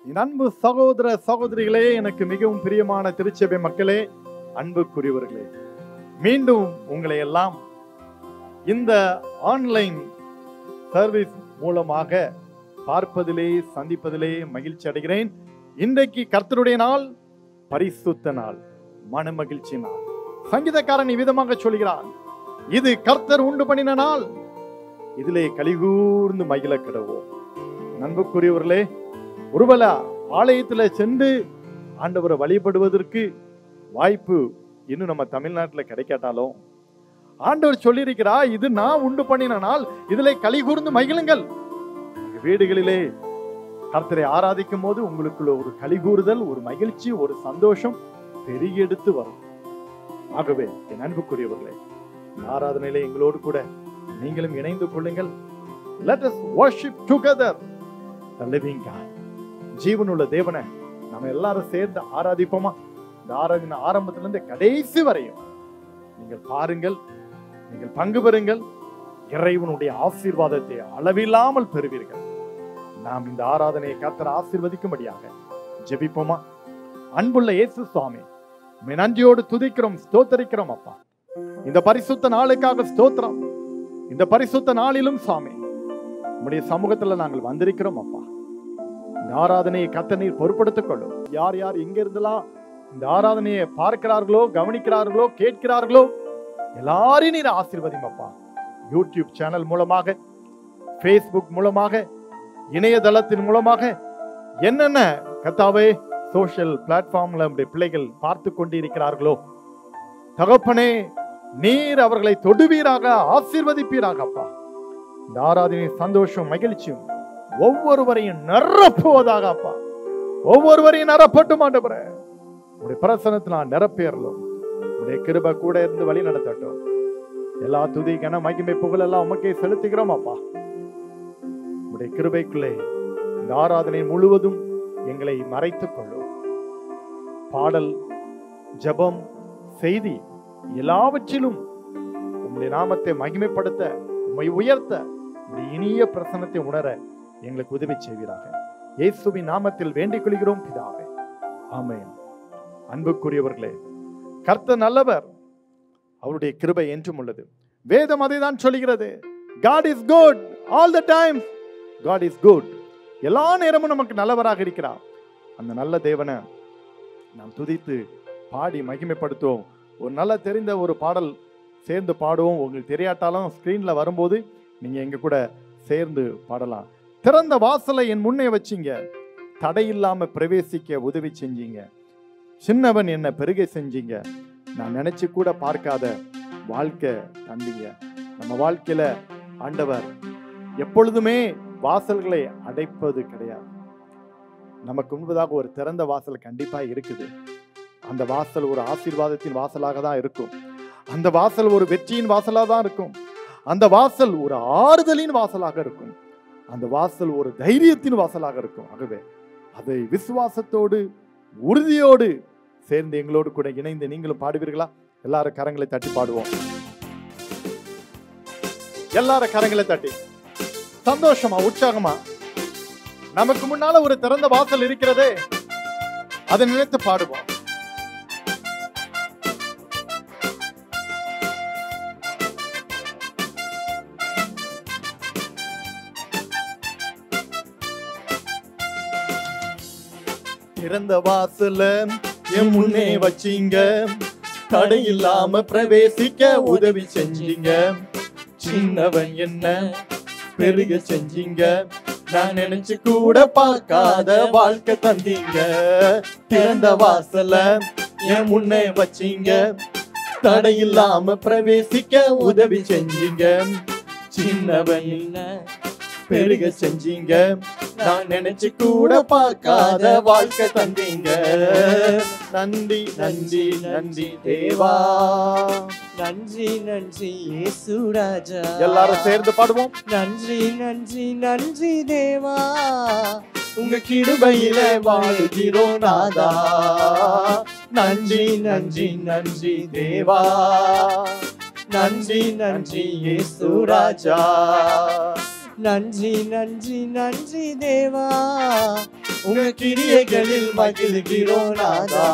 என் அன்பு சகோதர சகோதரிகளே, எனக்கு மிகவும் பிரியமான திருச்சபை மக்களே, அன்புக்குரியவர்களே, மீண்டும் உங்களை எல்லாம் இந்த ஆன்லைன் சர்வீஸ் மூலமாக பார்ப்பதிலே சந்திப்பதிலே மகிழ்ச்சி அடைகிறேன். இன்றைக்கு கர்த்தருடைய நாள், பரிசுத்த நாள், மன மகிழ்ச்சி நாள். சங்கீதக்காரன் இவ்விதமாக சொல்கிறான், இது கர்த்தர் உண்டு பண்ணின நாள், இதிலே கலிகூர்ந்து மகிழ கிடவோம். அன்புக்குரியவர்களே, ஒருவேளை ஆலயத்தில் சென்று ஆண்டவரை வழிபடுவதற்கு வாய்ப்பு இன்னும் நம்ம தமிழ்நாட்டில் கிடைக்காட்டாலும், ஆண்டவர் சொல்லியிருக்கிறா, இது நான் உண்டு பண்ணின நாள், இதிலே கலிகூர்ந்து மகிழுங்கள். வீடுகளிலே கர்த்தரை ஆராதிக்கும் போது உங்களுக்குள்ள ஒரு கலிகூறுதல், ஒரு மகிழ்ச்சி, ஒரு சந்தோஷம் பெருகி எடுத்து வரும். ஆகவே என் அன்புக்குரியவர்களே, ஆராதனையிலே எங்களோடு கூட நீங்களும் இணைந்து கொள்ளுங்கள். Let us worship together the living God. ஜீவனுள்ள தேவனை நம்ம எல்லாரும் சேர்ந்து ஆராதிப்போமா? இந்த ஆராதனை ஆரம்பத்திலிருந்து கடைசி வரையும் நீங்கள் பாருங்கள், நீங்கள் பங்கு பெறுங்கள். இறைவனுடைய ஆசீர்வாதத்தை அளவில்லாமல் பெறுவீர்கள். நாம் இந்த ஆராதனையை கர்த்தர் ஆசீர்வதிக்கும்படியாக ஜெபிப்போமா? அன்புள்ள இயேசு சுவாமி, நன்றியோடு துதிக்கிறோம், ஸ்தோத்தரிக்கிறோம் அப்பா. இந்த பரிசுத்த நாளுக்காக ஸ்தோத்திரம். இந்த பரிசுத்த நாளிலும் சுவாமி, உம்முடைய சமூகத்துல நாங்கள் வந்திருக்கிறோம் அப்பா. இந்த ஆராதனையை கர்த்தர் நீர் பொறுப்படுத்திக் கொள்ளும். யார் யார் எங்க இருந்தெல்லாம் இந்த ஆராதனையை பார்க்கிறார்களோ, கவனிக்கிறார்களோ, கேட்கிறார்களோ, எல்லாரையும் நீர் ஆசீர்வதியும் அப்பா. யூடியூப் சேனல் மூலமாக, Facebook மூலமாக, இணையதளத்தின் மூலமாக, என்னென்ன கர்த்தாவே சோஷியல் பிளாட்ஃபார்ம்ல நம்முடைய பிள்ளைகள் பார்த்து கொண்டிருக்கிறார்களோ, தகப்பனே நீர் அவர்களை தொடுவீராக, ஆசீர்வதிப்பீராக அப்பா. இந்த ஆராதனை சந்தோஷம், மகிழ்ச்சியும் ஒவ்வொருவரையும் நிரப்புவதாக அப்பா. ஒவ்வொருவரையும் நிரப்பட்டும் ஆண்டவரே. உடைய பிரசன்னத்தில் நான் நிரப்பேறலும், உடைய கிருபை கூட இருந்து வழி நடத்தட்டும். எல்லா துதி கன மகிமை புகழ் எல்லாம் உமக்கே செலுத்துகிறோம் அப்பா. உடைய கிருபைக்குள்ளே இந்த ஆராதனை முழுவதும் எங்களை மறைத்துக் கொள்ளும். பாடல், ஜெபம், செய்தி எல்லாவற்றிலும் உம்முடைய நாமத்தை மகிமைப்படுத்த, உம்மை உயர்த்த, உம்முடைய இனிய பிரசன்னத்தை உணர எங்களுக்கு உதவி செய்வீராக. இயேசுவின் நாமத்தில் வேண்டிக் கொள்கிறோம் பிதாவே, ஆமென். அன்புக்குரியவர்களே, கர்த்தர் நல்லவர், அவருடைய கிருபை என்றும் உள்ளது. வேதம் அதை தான் சொல்கிறது. God is good all the time. God is good. எல்லா நேரமும் நமக்கு நல்லவராக இருக்கிறார். அந்த நல்ல தேவனை நாம் துதித்து பாடி மகிமைப்படுத்துவோம். ஒரு நல்ல தெரிந்த ஒரு பாடல் சேர்ந்து பாடுவோம். உங்களுக்கு தெரியாட்டாலும் ஸ்கிரீன்ல வரும்போது நீங்க எங்க கூட சேர்ந்து பாடலாம். திறந்த வாசலை என் முன்னே வச்சிங்க, தடையில்லாம பிரவேசிக்க உதவி செஞ்சீங்க. சின்னவன் என்ன பெருகை செஞ்சீங்க, நான் நினைச்சு கூட பார்க்காத வாழ்க்கை தந்தீங்க. நம்ம வாழ்க்கையில ஆண்டவர் எப்பொழுதுமே வாசல்களை அடைப்பது கிடையாது. நமக்கு முன்பதாக ஒரு திறந்த வாசல் கண்டிப்பா இருக்குது. அந்த வாசல் ஒரு ஆசீர்வாதத்தின் வாசலாக தான் இருக்கும். அந்த வாசல் ஒரு வெற்றியின் வாசலாக தான் இருக்கும். அந்த வாசல் ஒரு ஆறுதலின் வாசலாக இருக்கும். அந்த வாசல் ஒரு தைரியத்தின் வாசலாக இருக்கும். ஆகவே அதை விசுவாசத்தோடு, உறுதியோடு சேர்ந்து எங்களோடு கூட இணைந்து நீங்களும் பாடுவீர்களா? எல்லாரும் கரங்களை தட்டி பாடுவோம். எல்லாரும் கரங்களை தட்டி சந்தோஷமா, உற்சாகமா. நமக்கு முன்னால ஒரு திறந்த வாசல் இருக்கிறதே, அதை நினைத்து பாடுவோம். திறந்த வாசல என் முன்னே வச்சீங்க, தடை இல்லாம பிரவேசிக்க உதவி செஞ்சீங்க. சின்னவன் என்ன பெருக செஞ்சீங்க, நான் நினைச்சு கூட பார்க்காத வாழ்க்கை தந்தீங்க. திறந்த வாசல என் முன்னே வச்சீங்க, தடை இல்லாம பிரவேசிக்க உதவி செஞ்சீங்க. சின்னவன் என்ன பெருக செஞ்சீங்க, நான் நினைச்சு கூட பார்க்காத வாழ்க்கை தந்தீங்க. நன்றி நன்றி நன்றி தேவா, நன்றி நன்றி இயேசு ராஜா. எல்லாரும் சேர்ந்து பாடுவோம். நன்றி நன்றி நன்றி தேவா, உங்க கிருபையில வாழுகிறோம் நாதா. நன்றி நன்றி நன்றி தேவா, நன்றி நன்றி இயேசு ராஜா. நன்றி நன்றி நன்றி தேவா, உங்க கிரியைகளில் மகிழ்கிறோம் நாதா.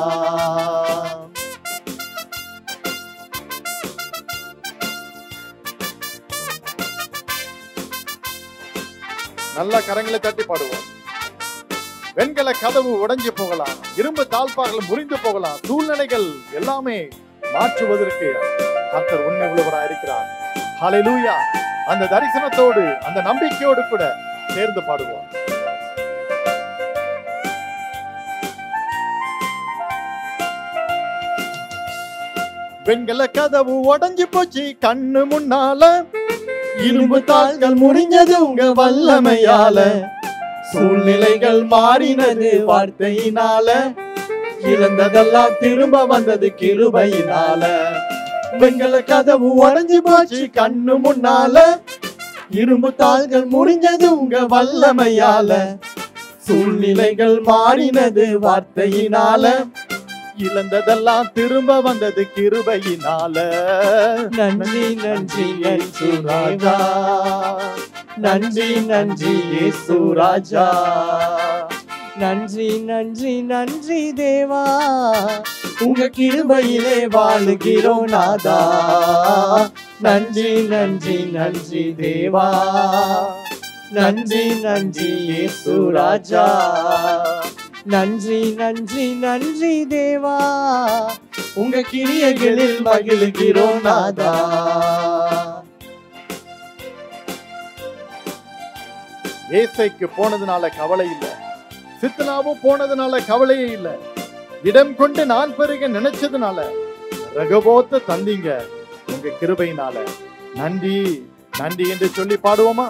நல்ல கரங்களை தட்டி பாடுவோம். வெண்கல கதவு உடைஞ்சு போகலாம், இரும்பு தாழ்பார்கள் முறிந்து போகலாம், சூழ்நிலைகள் எல்லாமே மாற்றுவதற்கு கர்த்தர் உண்மை உள்ளவராக இருக்கிறார். ஹல்லேலூயா. அந்த தரிசனத்தோடு அந்த நம்பிக்கையோடு கூட சேர்ந்து பாடுவோம். வெண்கல கதவு உடைஞ்சு போச்சு கண்ணு முன்னால, இரும்பு தாள்கள் முறிஞ்சது உங்க வல்லமையால, சூழ்நிலைகள் மாறினது வார்த்தையினால, இழந்ததெல்லாம் திரும்ப வந்தது கிருபையினால. வெண்கல கதவு உடைஞ்சு போச்சு கண்ணு முன்னால, இரும்பு தாள்கள் முறிஞ்சது உங்க வல்லமையால, சூழ்நிலைகள் மாறினது வார்த்தையினால, இழந்ததெல்லாம் திரும்ப வந்தது கிருபையினால. நன்றி நன்றி இயேசு ராஜா, நன்றி நன்றி இயேசு ராஜா, நன்றி நன்றி நன்றி தேவா, உங்க கிருபையிலே வாழுகிறோம் நாதா. நன்றி நன்றி நன்றி தேவா, நன்றி நன்றி இயேசு ராஜா, நன்றி நன்றி நன்றி தேவா, உங்க கிரியைகளில் மகிழ்கிறோம் நாதா. ஏசைக்கு போனதுனால கவலை இல்ல, சித்னாவும் போனதுனால கவலையே இல்ல. இடம் கொண்டு நான் பெருக நினைச்சதுனால ரகபோத்த தந்தீங்க உங்க கிருபையினால. நன்றி நன்றி என்று சொல்லி பாடுவோமா?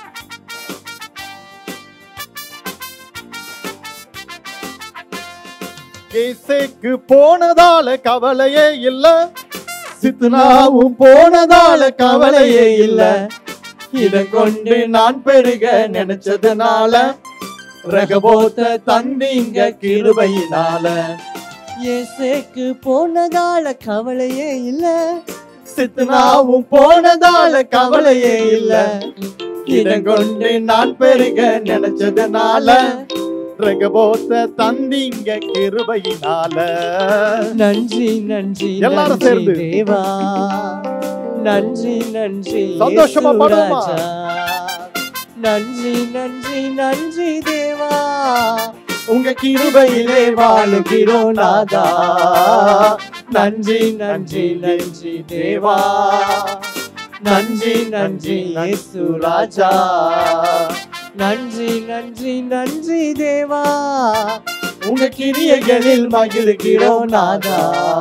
ஏசைக்கு போனதால கவலையே இல்ல, சித்னாவும் போனதால கவலையே இல்ல. இதை கொண்டு நான் பெருக நினைச்சதுனால ரகபோத்த தந்தீங்க கிருபையினால. ஏசேக்கு போனதால கவலையே இல்ல, சித்னாவும் போனதால கவலையே இல்ல. இதை கொண்டு நான் பெருக நினைச்சதுனால ரகபோத்த தந்தீங்க கிருபையினால. நன்றி நன்றி எல்லாரும் சேர்ந்து தேவா, நன்றி நன்றி சந்தோஷமா பாடுவோமா? நன்றி நன்றி நன்றி தேவா, உங்க கிருபையிலே வாழுகிறோம் நாதா. நன்றி நன்றி நன்றி தேவா, நன்றி நன்றி இயேசு ராஜா, நன்றி நன்றி நன்றி தேவா, உங்க கிரியைகளில் மகிழ்கிறோம் நாதா.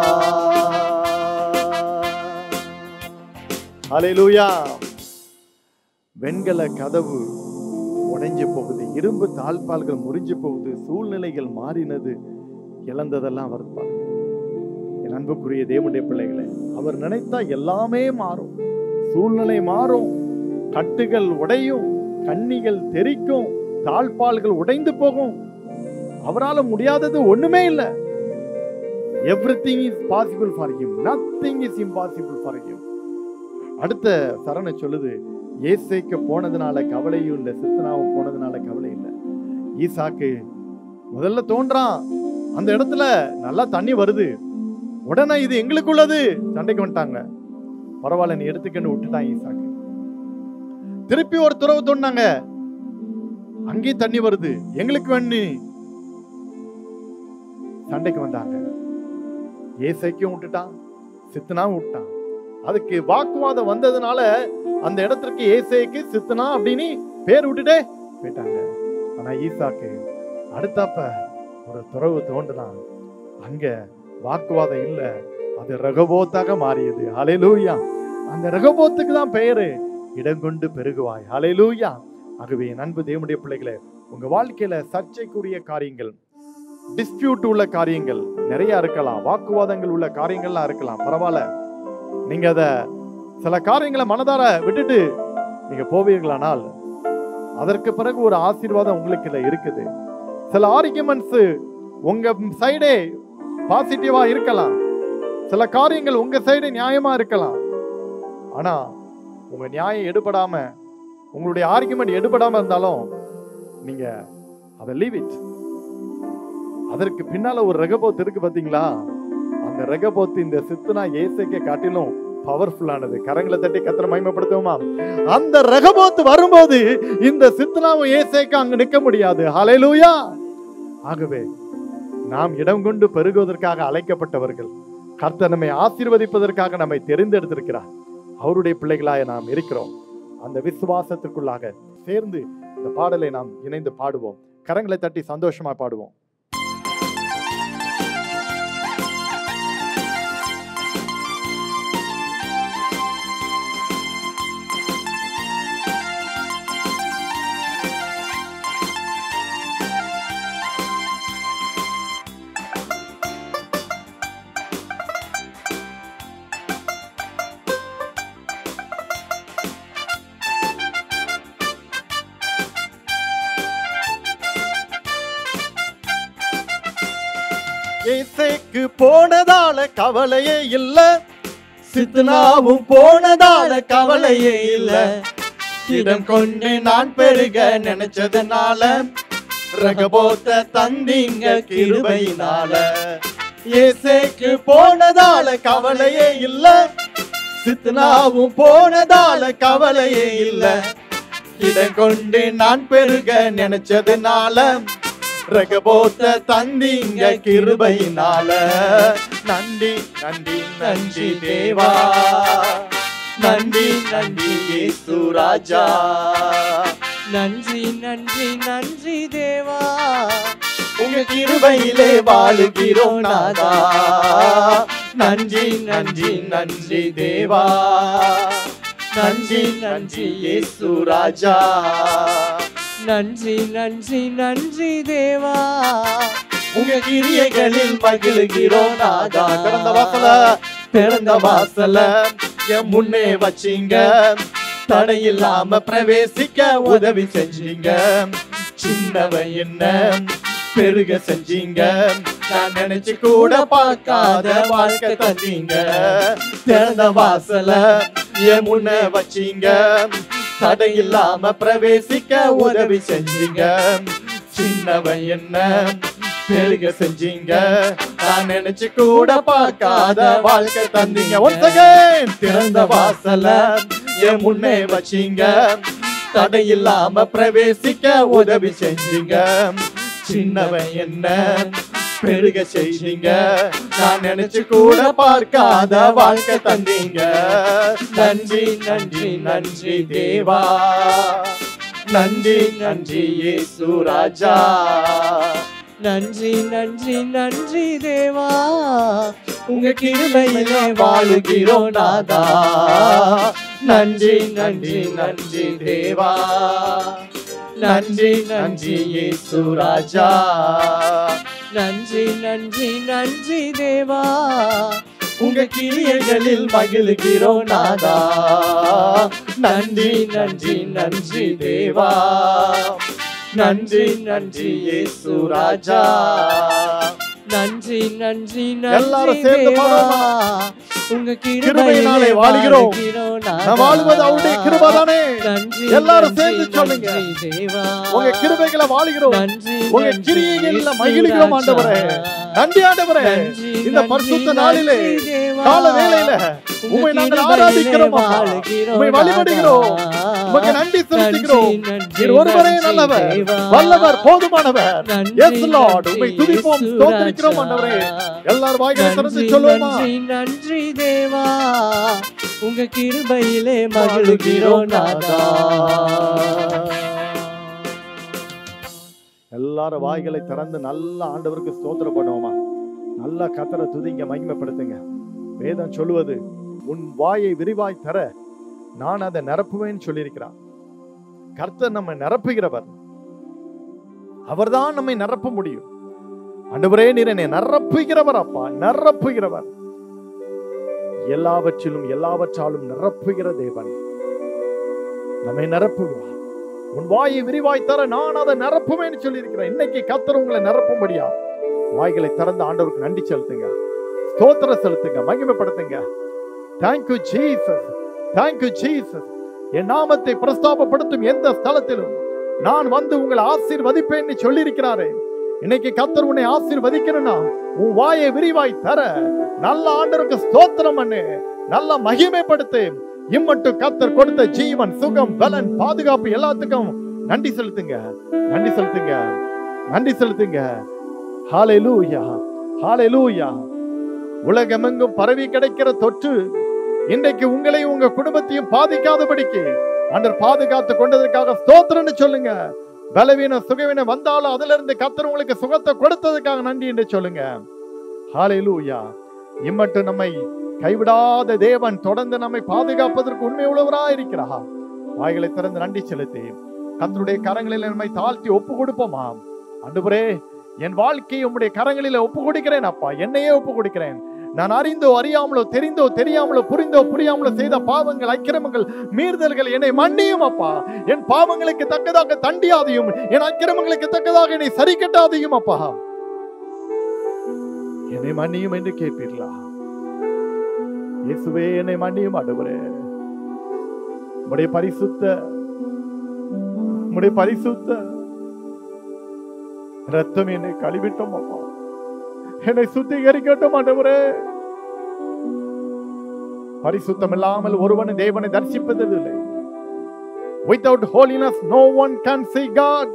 ஹல்லேலூயா. வெண்கல கதவு உடைஞ்சு போகுது, இரும்பு தாழ்பால்கள் முறிஞ்சு போகுது, சூழ்நிலைகள் மாறினது, இழந்ததெல்லாம் அவர் பாருங்க. என் அன்புக்குரிய தேவனுடைய பிள்ளைகளே, அவர் நினைத்தா எல்லாமே மாறும். சூழ்நிலை மாறும், கட்டுகள் உடையும், கண்ணிகள் தெறிக்கும், தாழ்பால்கள் உடைந்து போகும். அவரால் முடியாதது ஒண்ணுமே இல்லை. Everything is possible for him, nothing is impossible for him. அடுத்த சரணை சொல்லுது, ஏசைக்கு போனதுனால கவலையும் இல்லை, சித்னாவும் போனதுனால கவலை இல்லை. ஈசாக்கு முதல்ல தோன்றான், அந்த இடத்துல நல்லா தண்ணி வருது, உடனே இது எங்களுக்குள்ளது, சண்டைக்கு வந்துட்டாங்க. பரவாயில்ல நீ எடுத்துக்கன்னு விட்டுட்டான் ஈசாக்கு. திருப்பி ஒரு துறவு தோண்டாங்க, அங்கேயும் தண்ணி வருது, எங்களுக்கு வேணு, சண்டைக்கு வந்தாங்க. ஏசைக்கும் விட்டுட்டான், சித்னாவும் விட்டான். அதுக்கு வாக்குவாதம் வந்ததுனால அந்த இடத்திற்கு ஏசேக்கு சித்னா அப்படின்னு பேர் விட்டுட்டே போயிட்டாங்க. ஆனா ஈசாக்கு அடுத்தப்ப ஒரு துறவு தோண்டலாம், அங்க வாக்குவாதம் இல்ல, அது ரகபோத்தாக மாறியது. ஹல்லேலூயா. அந்த ரகபோத்துக்கு தான் பெயரு இடம் கொண்டு பெருகுவாய். ஹல்லேலூயா. ஆகவே அன்பு தேவனுடைய பிள்ளைகளே, உங்க வாழ்க்கையில சர்ச்சைக்குரிய காரியங்கள், டிஸ்பியூட் உள்ள காரியங்கள் நிறைய இருக்கலாம், வாக்குவாதங்கள் உள்ள காரியங்கள்லாம் இருக்கலாம். பரவாயில்ல, நீங்க அத சில காரியங்களை மனதார விட்டுட்டு நீங்க போவீர்களானால் அதற்கு பிறகு ஒரு ஆசீர்வாதம் உங்களுக்கு இருக்குது. சில ஆர்குமெண்ட்ஸ் உங்க சைடே பாசிட்டிவா இருக்கலாம், சில காரியங்கள் உங்க சைடு நியாயமா இருக்கலாம். ஆனா உங்க நியாயம் எடுபடாம, உங்களுடைய ஆர்குமெண்ட் எடுபடாம இருந்தாலும் நீங்க அதை லீவ் இட். அதற்கு பின்னால ஒரு ரெகபோத் இருக்கு பாத்தீங்களா? அந்த ரெகபோத் இந்த சித்னா ஏசேக்கை காட்டிலும் பவர்ஃபுல்லானது. கரங்களை தட்டி கர்த்தரை மகிமைப்படுத்துவோமா? அந்த ரெகபோத் வரும்போது இந்த சித்னாவும் ஏசேக்கும் அங்க நிக்க முடியாது. ஹல்லேலூயா. ஆகவே நாம் இடம் கொண்டு பெருகுவதற்காக அழைக்கப்பட்டவர்கள். கர்த்தர் நம்மை ஆசீர்வதிப்பதற்காக நம்மை தெரிந்தெடுத்திருக்கிறார். அவருடைய பிள்ளைகளாக நாம் இருக்கிறோம். அந்த விசுவாசத்திற்குள்ளாக சேர்ந்து இந்த பாடலை நாம் இணைந்து பாடுவோம். கரங்களை தட்டி சந்தோஷமா பாடுவோம். ஏசேக்கு போனதால கவலையே இல்ல, சித்னாவும் போனதால கவலையே இல்ல. இடம் கொண்டு நான் பெருக நினைச்சதுனால ரெகபோத்த தந்தீங்க கிருபையினால. ஏசேக்கு போனதால கவலையே இல்ல, சித்னாவும் போனதால கவலையே இல்ல. இடம் கொண்டு நான் பெருக நினைச்சதுனால ரெகபோத்த தந்தீங்க கிருபையினால. நன்றி நன்றி நன்றி தேவா, நன்றி நன்றி இயேசு ராஜா. நன்றி நன்றி நன்றி தேவா, உங்க கிருபையிலே வாழுகிறோம் நாதா. நன்றி நன்றி நன்றி தேவா, நன்றி நன்றி இயேசு ராஜா. நன்றி நன்றி நன்றி தேவா, உங்க கிரியைகளில் மகிழுகிறோம் நாதா. திறந்த வாசல என் முன்னே வச்சீங்க, தடையில்லாம பிரவேசிக்க உதவி செஞ்சீங்க. சின்னவன் என்ன பெருக செஞ்சீங்க, நான் நினைச்சு கூட பார்க்காத வாழ்க்கை தந்தீங்க. திறந்த வாசல என் முன்னே வச்சீங்க, தடையில்லாம பிரவேசிக்க உதவி செஞ்சீங்க. சின்னவன் என்ன பெருக செஞ்சீங்க, நான் நினைச்சு கூட பார்க்காத வாழ்க்கை தந்தீங்க. Once again. திறந்த வாசல என் முன்னே வச்சீங்க, தடையில்லாம பிரவேசிக்க உதவி செஞ்சீங்க. சின்னவன் என்ன பெருக செய்தீங்க, நான் நினைச்சு கூட பார்க்காத வாழ்க்கை தந்தீங்க. நன்றி நன்றி நன்றி தேவா, நன்றி நன்றி இயேசு ராஜா. நன்றி நன்றி நன்றி தேவா, உங்க கிருபையிலே வாழுகிறோம் நாதா. நன்றி நன்றி நன்றி தேவா, நன்றி நன்றி இயேசு ராஜா. நன்றி நன்றி நன்றி தேவா, உங்க கிரியைகளில் மகிழுகிறோம் நாதா. நன்றி நன்றி நன்றி தேவா, நன்றி நன்றி இயேசு ராஜா. நன்றி நன்றி நன்றி தேவா, உங்க கிருபையினாலே வாழுகிறோம். நாம் வாழ்வது அவருடைய கிருபை தானே. எல்லாரும் சேர்ந்து சொல்லுங்க, உங்க கிருபைகளை வாழுகிறோம், உங்க கிரியைகளில் மகிழுகிறோம் ஆண்டவரே. நன்றி ஆண்டவரே. இந்த பரிசுத்த நாளிலே கால வேளையில உம்மை நாங்கள் ஆராதிக்கிறோம், உம்மை வழிபடுகிறோம், உமக்கு நன்றி செலுத்துகிறோம். நீர் ஒருவரே நல்லவர், வல்லவர், போதுமானவர். எஸ் லார்ட், உம்மை துதிப்போம், ஸ்தோத்திரிக்கிறோம் ஆண்டவரே. எல்லாரும் வாய்களை திறந்து சொல்லுவோமா? நன்றி தேவா, உங்க கிருபையிலே மகிழுகிறோம் நாதா. எல்லாரும் வாய்களை திறந்து நல்ல ஆண்டவருக்கு ஸ்தோத்திரம் பண்ணுவோமா? நல்ல கர்த்தரை துதிங்க, மகிமைப்படுத்துங்க. வேதம் சொல்லுவது, உன் வாயை விரிவாய் தர நான் அதை நிரப்புவேன்னு சொல்லியிருக்கிறார். கர்த்தர் நம்மை நிரப்புகிறவர், அவர்தான் நம்மை நிரப்ப முடியும். ஆண்டவரே, நீர் என்னை நிரப்புகிறவர் அப்பா, நிரப்புகிறவர். எல்லாவற்றிலும் எல்லாவற்றாலும் நிரப்புகிற தேவன் நம்மை நிரப்புவார். உன் வாயை விரிவாய் தர நான் அதை நிரப்புவேன்னு சொல்லி இருக்கிறேன். இன்னைக்கு கர்த்தர் உங்களை நிரப்பும்படியா வாய்களை திறந்து ஆண்டவருக்கு நன்றி செலுத்துங்க, ஸ்தோத்திரம் செலுத்துங்க, மகிமைப்படுத்துங்க. Thank you Jesus, thank you Jesus. என் நாமத்தை பிரஸ்தாபப்படுத்தும் எந்த ஸ்தலத்திலும் நான் வந்து உங்களை ஆசீர்வதிப்பேன்னு சொல்லி இருக்கிறாரே. இன்னைக்கு கர்த்தர் உன்னை ஆசீர்வதிக்கணும்னா உன் வாயை விரிவாய் தர, நல்ல ஆண்டவருக்கு ஸ்தோத்திரம் பண்ணு, நல்ல மகிமைப்படுத்து. இம்மட்டு கர்த்தர் கொடுத்த ஜீவன், சுகம், பலன், பாதுகாப்பு எல்லாத்துக்கும் நன்றி செலுத்துங்க, நன்றி செலுத்துங்க, நன்றி செலுத்துங்க. ஹல்லேலூயா, ஹல்லேலூயா. உலகமெங்கும் பரவி கிடைக்கிற தொற்று இன்றைக்கு உங்களையும் உங்க குடும்பத்தையும் பாதிக்காதபடிக்கு ஆண்டவர் பாதுகாத்து கொண்டதற்காக ஸ்தோத்திரம்னு சொல்லுங்க. பலவீனம் சுகவீனம் வந்தாலும் அதுல இருந்து கர்த்தர் உங்களுக்கு சுகத்தை கொடுத்ததுக்காக நன்றி என்று சொல்லுங்க. ஹல்லேலூயா. இம்மட்டு நம்மை கைவிடாத தேவன் தொடர்ந்து நம்மை பாதுகாப்பதற்கு உண்மை உள்ளவராய் இருக்கிறார். வாய்களை திறந்து நன்றி செலுத்தி கர்த்தருடைய கரங்களில் நம்மை தாழ்த்தி ஒப்பு கொடுப்போமா? ஆண்டவரே, என் வாழ்க்கையை உம்முடைய கரங்களில் ஒப்பு கொடுக்கிறேன் அப்பா, என்னையே ஒப்பு கொடுக்கிறேன். நான் அறிந்தோ அறியாமலோ, தெரிந்தோ தெரியாமலோ, புரிந்தோ புரியாமலோ செய்த பாவங்கள், அக்கிரமங்கள், மீறுதல்கள் என்னை மன்னியும் அப்பா. என் பாவங்களுக்கு தக்கதாக தண்டியாதையும், என் அக்கிரமங்களுக்கு தக்கதாக என்னை சரி கட்டாதையும் அப்பா. என்னை மன்னியும் என்று கேட்பீர்களா? இயேசுவே, என்னை மன்னியும் ஆண்டவரே. உம்முடைய பரிசுத்த ரத்தம் என்னை கழுவிட்டோம் அப்பா, என்னை சுத்திகரிக்கட்டும் ஆண்டவரே. பரிசுத்தம் இல்லாமல் ஒருவன் தேவனை தரிசிப்பதில்லை. Without holiness no one can see God.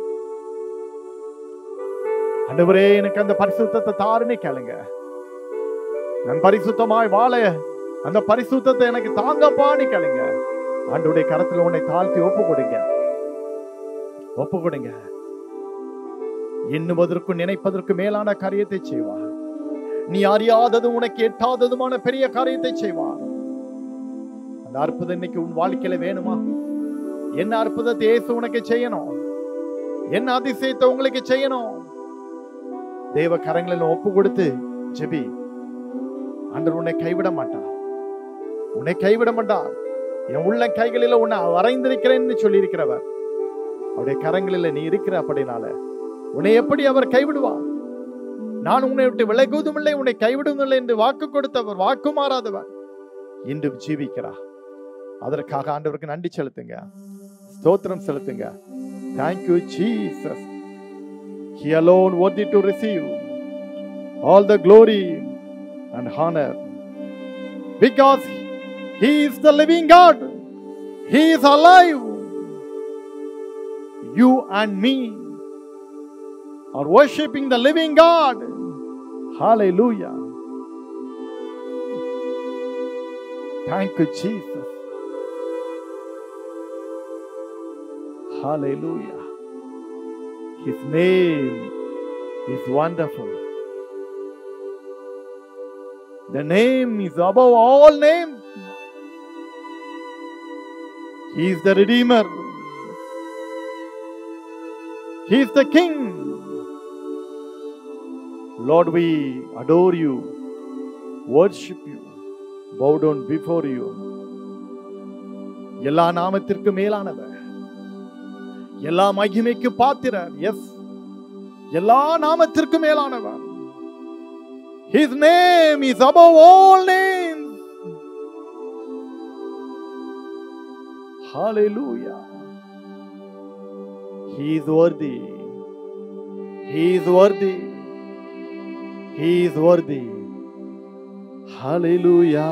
ஆண்டவரே, எனக்கு அந்த பரிசுத்தத்தை தாருன்னு கேளுங்க. நான் பரிசுத்தமாய் வாழ அந்த பரிசுத்தத்தை எனக்கு தாங்கப்பான்னு கேளுங்க. ஆண்டவருடைய கரத்துல உன்னை தாழ்த்தி ஒப்பு கொடுங்க, ஒப்பு கொடுங்க. எண்ணுவதற்கும் நினைப்பதற்கு மேலான காரியத்தை செய்வார். நீ அறியாதது உனக்கு எட்டாததுமான பெரிய காரியத்தை செய்வார். அந்த அற்புதம் இன்னைக்கு உன் வாழ்க்கையில வேணுமா? என்ன அற்புதத்தை இயேசு உனக்கு செய்யணும்? என்ன அதிசயத்தை உங்களுக்கு செய்யணும்? தேவ கரங்களில் ஒப்பு கொடுத்து ஜெபி. ஆண்டவர் உன்னை கைவிட மாட்டார், உன்னை கைவிட மாட்டார். என் உள்ள கைகளில உன்னை வரைந்திருக்கிறேன்னு சொல்லி இருக்கிறவர். அவருடைய கரங்களில் நீ இருக்கிற அப்படினால உன்னை எப்படி அவர் கைவிடுவார்? நான் உன்னை விட்டு விலகுவதும் இல்லை, உன்னை கைவிடுவதும் இல்லை என்று வாக்கு கொடுத்தவர், வாக்கு மாறாதவர், இன்றும் ஜீவிக்கிறார். அதற்காக ஆண்டவருக்கு நன்றி செலுத்துங்க, ஸ்தோத்திரம் செலுத்துங்க. Thank you Jesus. He alone worthy to receive all the glory and honor, because He is the living God. He is alive. You and me are worshiping the living God. Hallelujah. Thank you Jesus. Hallelujah. His name is wonderful. The name is above all names. He is the Redeemer. He is the King. Lord, we adore you, worship you, bow down before you. எல்லா நாமத்திற்கு மேலானவர், எல்லா மகிமைக்கு பாத்திரர். S, எல்லா நாமத்திற்கு மேலானவர். His name is above all names. Hallelujah. He is worthy. He is worthy. He is worthy. Hallelujah.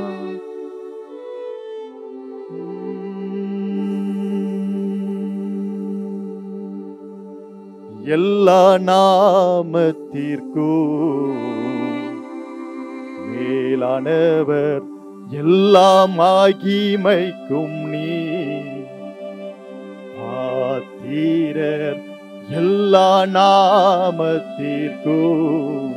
எல்லா நாமத்திற்கும் மேலானவர், எல்லா மகிமைக்கும் நீ பாத்திரர். எல்லா நாமத்திற்கும்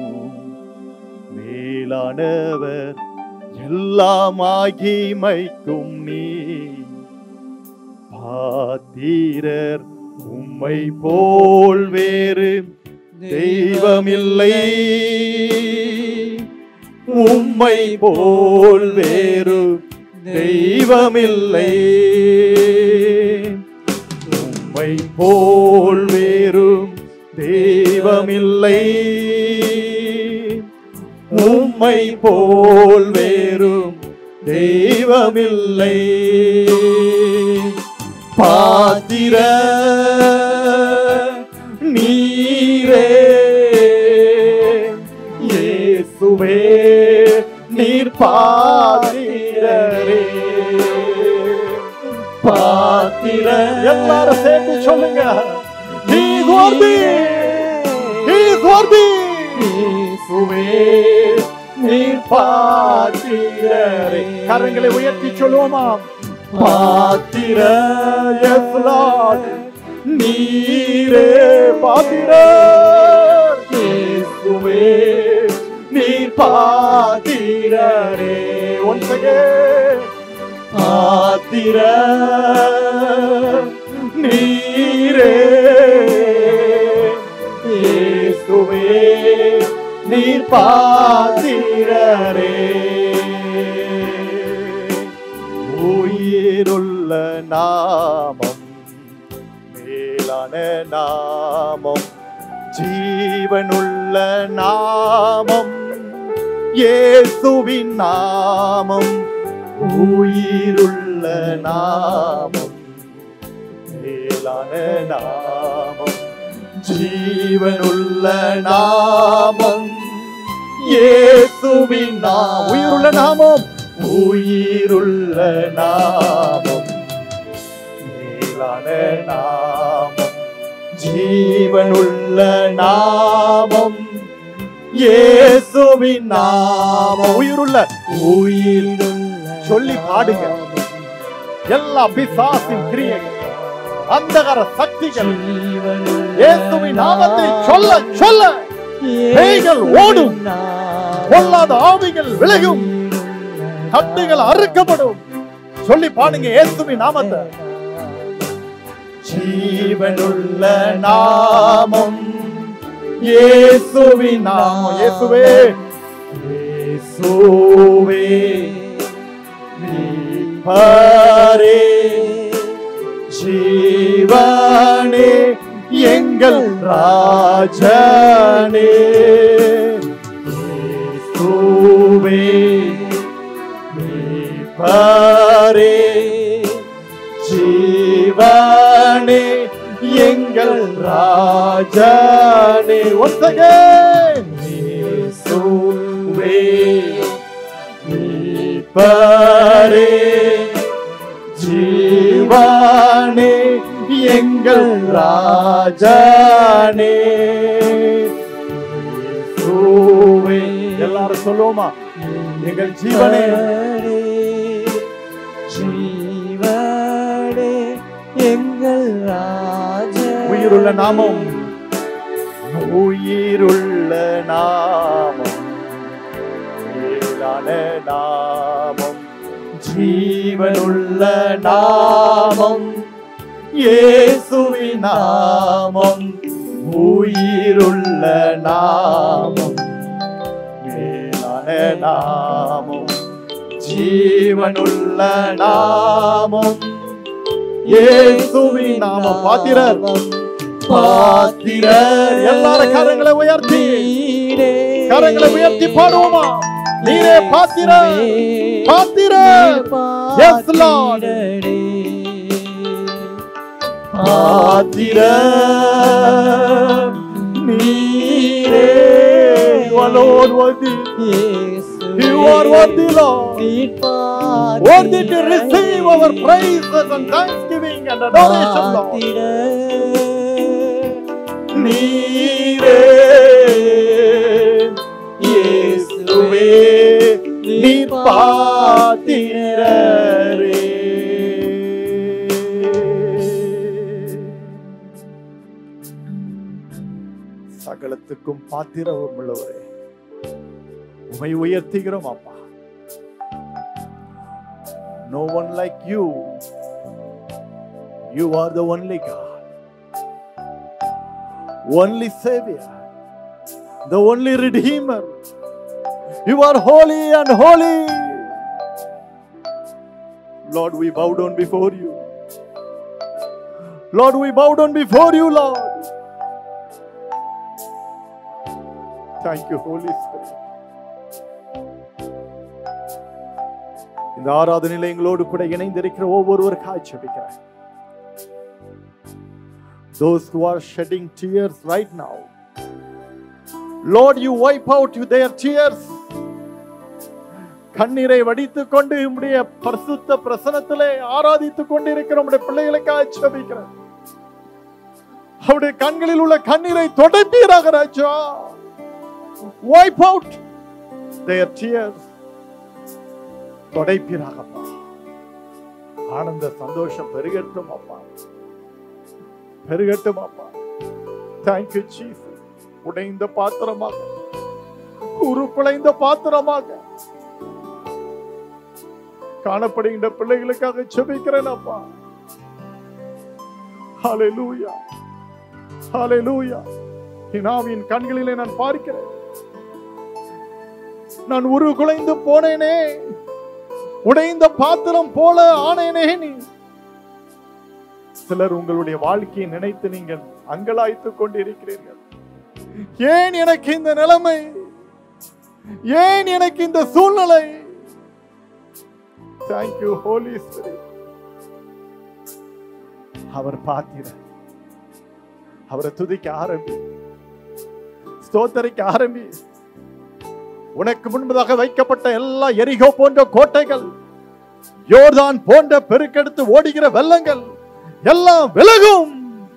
மேலானவர், எல்லா மகிமைக்கும் நீ பாத்திரர். உம்மை போல் வேறு தெய்வமில்லை, உம்மை போல் வேறு தெய்வமில்லை, உம்மை போல் வேறு தெய்வமில்லை, உம்மை போல் வேறு தெய்வமில்லை. பாத்திர நீரே பாத்திரரே. பாத்திர எல்லாரும் சேர்த்து சொல்லுங்க. He is worthy. He is worthy. இயேசுவே நீர் பாத்திரரே. கரங்களை உயர்த்தி சொல்லுவோமா? பாத்திர. Yes Lord. நீரே பாத்திரர். இயேசுவே நீர் பாத்திரரே. Once again. பாத்திரர் நீரே. இயேசுவே நீர் பாத்திரரே. உயிருள்ள நாமம், மேலான நாமம், ஜீவனுள்ள நாமம், இயேசுவின் நாமம். உயிருள்ள நாமம், மேலான நாமம், ஜீவனுள்ள நாமம், இயேசுவின் நாமம். உயிருள்ள நாமம், உயிருள்ள நாமம், மேலான நாமம், ஜீவனுள்ள நாமம், இயேசுவின் நாமம். உயிருள்ள சொல்லி பாடுங்க. எல்லா பிசாசின் கிரியைகள், அந்தகார சக்திகள் இயேசுவின் நாமத்தை சொல்ல சொல்ல பேய்கள் ஓடும், பொல்லாத ஆவிகள் விலகும், கட்டுகள் அறுக்கப்படும். சொல்லி பாடுங்க இயேசுவின் நாமத்தை. ஜீவனுள்ள நாமம், இயேசுவின் நாமம். இயேசுவே இயேசுவே மீட்பரே, ஜீவனே எங்கள் ராஜனே. இயேசுவே மீட்பரே, ஜீவனே எங்கள் ராஜனே. Once again. இயேசுவே மீட்பரே, ஜீவனே எங்கள் ராஜனே. இயேசுவே. எல்லாரும் சொல்லுவோமா? எங்கள் ஜீவனே, ஜீவனே எங்கள் ராஜா. உயிருள்ள நாமம், உயிருள்ள நாமம், மேலான நாமம், ஜீவனுள்ள நாமம், இயேசுவின் நாமம். உயிருள்ள நாமம், மேலான நாமம், ஜீவனுள்ள நாமம், இயேசுவின் நாமம். பாத்திரர் பாத்திரர். எல்லாரும் கரங்களை உயர்த்தி கரங்களை உயர்த்தி பாடுவோமா? நீரே பாத்திரர், பாத்திரர். Yes Lord. பாத்திரர் நீரே. You are Lord worthy. You are worthy, Lord. Worthy to receive our praises and thanksgiving and adoration, Lord. நீரே இயேசுவே நீர் பாத்திரரே. சகலத்துக்கும் பாத்திரம் உள்ளவரே, உம்மை உயர்த்துகிறோம் அப்பா. No one like you. You are the only God, only Savior, the only Redeemer. You are holy and holy. Lord, we bow down before you. Lord, we bow down before you, Lord. Thank you, Holy Spirit. இந்த ஆராதனையில எங்களோடு கூட இணைந்திருக்கிற ஒவ்வொருவருக்காக ஜெபிக்கிறேன். Those who are shedding tears right now, Lord, you wipe out their tears. கண்ணீரை வடித்துக் கொண்டு உம்முடைய பரிசுத்த பிரசனத்திலே ஆராதித்துக் கொண்டிருக்கிற உம்முடைய பிள்ளைகளுக்காக ஜெபிக்கிறேன். அவருடைய கண்களில் உள்ள கண்ணீரை துடைப்பீராக ராஜா. Wipe out their tears. துடைப்பீராகப்பா. ஆனந்த சந்தோஷம் பெருகட்டும் அப்பா, பெருகட்டும் அப்பா. Thank you Jesus. உடைந்த பாத்திரமாக, உருக்குலைந்த பாத்திரமாக காணப்படுகின்ற பிள்ளைகளுக்காக ஜெபிக்கிறேன் அப்பா. ஹல்லேலூயா, ஹல்லேலூயா. என் கண்களிலே நான் பார்க்கிறேன், நான் உருக்குலைந்து போனேனே, உடைந்த பாத்திரம் போல ஆனேனே. நீ சிலர் உங்களுடைய வாழ்க்கையை நினைத்து நீங்கள் அங்கலாய்த்துக் கொண்டிருக்கிறீர்கள். ஏன் எனக்கு இந்த நிலைமை, ஏன் எனக்கு இந்த சூழ்நிலை? Thank you Holy Spirit. அவர் பாத்திர, அவரை துதிக்க ஆரம்பி, ஸ்தோத்தரிக்க ஆரம்பி. உனக்கு முன்பதாக வைக்கப்பட்ட எல்லா எரிகோ போன்ற கோட்டைகள், யோர்தான் போன்ற பெருக்கெடுத்து ஓடுகிற வெள்ளங்கள் எல்லாம் விலகும்.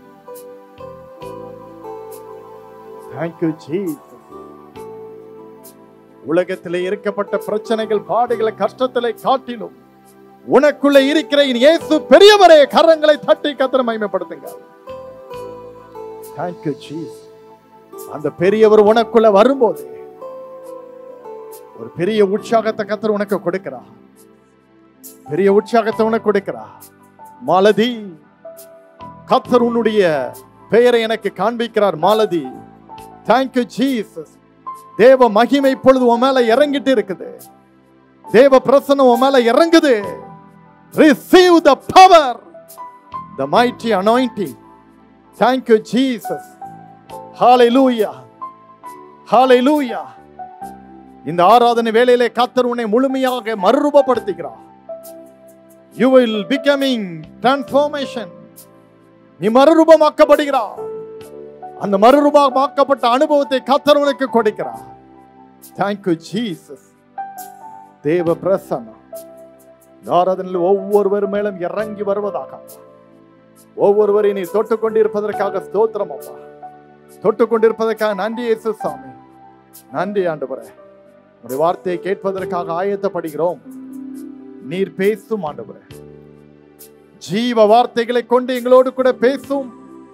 Thank you Jesus. உலகத்திலே இருக்கப்பட்ட பிரச்சனைகள், பாடுகளை, கஷ்டத்திலே காட்டிலும் உனக்குள்ள இருக்கிற இயேசு பெரியவரே. கரங்களை தட்டி கர்த்தரை மகிமைப்படுத்துங்க. Thank you Jesus. அந்த பெரியவர் உனக்குள்ள வரும்போது ஒரு பெரிய உற்சாகத்தை கர்த்தர் உனக்கு கொடுக்கிறார். பெரிய உற்சாகத்தை உனக்கு கொடுக்கிறார். மாலதி, கர்த்தர் உன்னுடைய பெயரை எனக்கு காண்பிக்கிறார். Malathi, Thank you Jesus. தேவ மகிமை இப்பொழுது உன் மேல இறங்கிட்டு இருக்குது. தேவ பிரசன்னம் உன் மேல இறங்குது. Receive the power, the mighty anointing. Thank you Jesus. Hallelujah, hallelujah. இந்த ஆராதனை வேளையிலே கர்த்தர் உன்னை முழுமையாக மறுரூபப்படுத்துகிறார். You will becoming transformation. நீ மறுரூபமாக்கப்படுகிறார். அந்த மறுரூபமாக்கப்பட்ட அனுபவத்தை கர்த்தர் உனக்கு கொடுக்கிறார். Thank you Jesus. தேவ பிரசன்னம் ஆராதனையில் ஒவ்வொருவர் மேலும் இறங்கி வருவதாக, ஒவ்வொருவரை நீ தொட்டுக் கொண்டிருப்பதற்காக ஸ்தோத்திரம் அப்பா. தொட்டுக் கொண்டிருப்பதற்காக நன்றி இயேசு சாமி. நன்றி ஆண்டவரே. உடைய வார்த்தையை கேட்பதற்காக ஆயத்தப்படுகிறோம். நீர் பேசும் ஆண்டவரே. ஜீவ வார்த்தைகளை கொண்டு எங்களோடு கூட பேசும்.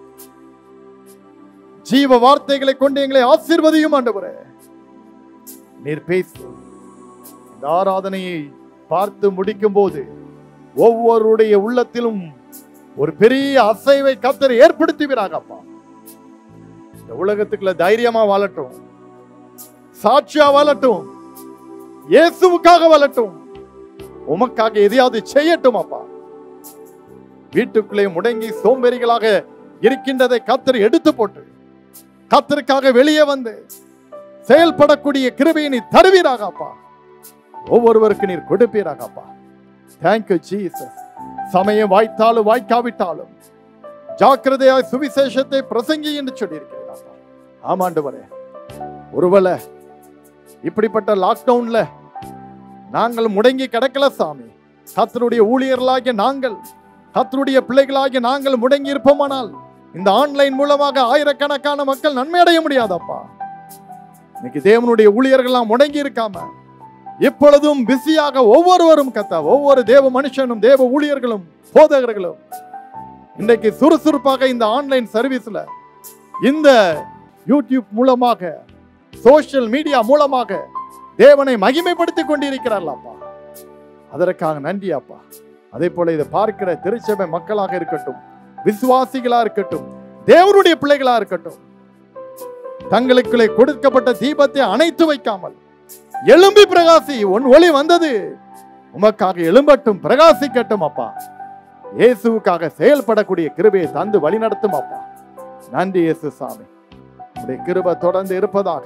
ஜீவ வார்த்தைகளை கொண்டு எங்களை ஆசீர்வதியும் ஆண்டவரே. நீர் பேசும். இந்த ஆராதனையை பார்த்து முடிக்கும் போது ஒவ்வொருடைய உள்ளத்திலும் ஒரு பெரிய அசைவை கர்த்தர் ஏற்படுத்துவீராக அப்பா. இந்த உலகத்துக்குள்ள தைரியமா வாழட்டும், சாட்சியா வாழட்டும், இயேசுவுக்காக வாழட்டும், உமக்காக எதையாவது செய்யட்டும் அப்பா. வீட்டுக்குள்ளே முடங்கி சோம்பேறிகளாக இருக்கின்றதை கர்த்தர் எடுத்து போட்டு கர்த்தருக்காக வெளியே வந்து செயல்படக்கூடிய கிருபையை நீ தருவீராக அப்பா. ஒவ்வொருவருக்கு நீர் கொடுப்பீராக அப்பா. Thank you Jesus. சமயம் வாய்த்தாலும் வாய்க்காவிட்டாலும் ஜாக்கிரதையாய் சுவிசேஷத்தை பிரசங்கி என்று சொல்லியிருக்கிறார். ஆமாண்டவரே, ஒருவேளை இப்படிப்பட்ட லாக்டவுன்ல நாங்கள் முடங்கி கிடக்கல சாமி. கர்த்தருடைய ஊழியர்களாகிய நாங்கள், கர்த்தருடைய பிள்ளைகளாகிய நாங்கள் முடங்கி இருப்போமானால் இந்த ஆன்லைன் மூலமாக ஆயிரக்கணக்கான மக்கள் நன்மை அடைய முடியாதப்பா. இன்னைக்கு தேவனுடைய ஊழியர்கள்லாம் முடங்கி இருக்காம இப்பொழுதும் பிஸியாக ஒவ்வொருவரும் கத்தா, ஒவ்வொரு தேவ மனுஷனும், தேவ ஊழியர்களும், போதகர்களும் இன்றைக்கு சுறுசுறுப்பாக இந்த ஆன்லைன் சர்வீஸ்ல, இந்த யூடியூப் மூலமாக, சோசியல் மீடியா மூலமாக தேவனை மகிமைப்படுத்திக் கொண்டிருக்கிறார்கள் அப்பா. அதற்காக நன்றி அப்பா. அதே போல இதை பார்க்கிற திருச்சபை மக்களாக இருக்கட்டும், விசுவாசிகளா இருக்கட்டும், தேவனுடைய பிள்ளைகளா இருக்கட்டும், தங்களுக்குள்ளே கொடுக்கப்பட்ட தீபத்தை அணைத்து வைக்காமல் எழும்பி பிரகாசி, உன் ஒளி வந்தது, உமக்காக எழும்பட்டும், பிரகாசிக்கட்டும் அப்பா. இயேசுவுக்காக செயல்படக்கூடிய கிருபையை தந்து வழி நடத்தும் அப்பா. நன்றி இயேசு சாமி. உடைய கிருபை தொடர்ந்து இருப்பதாக.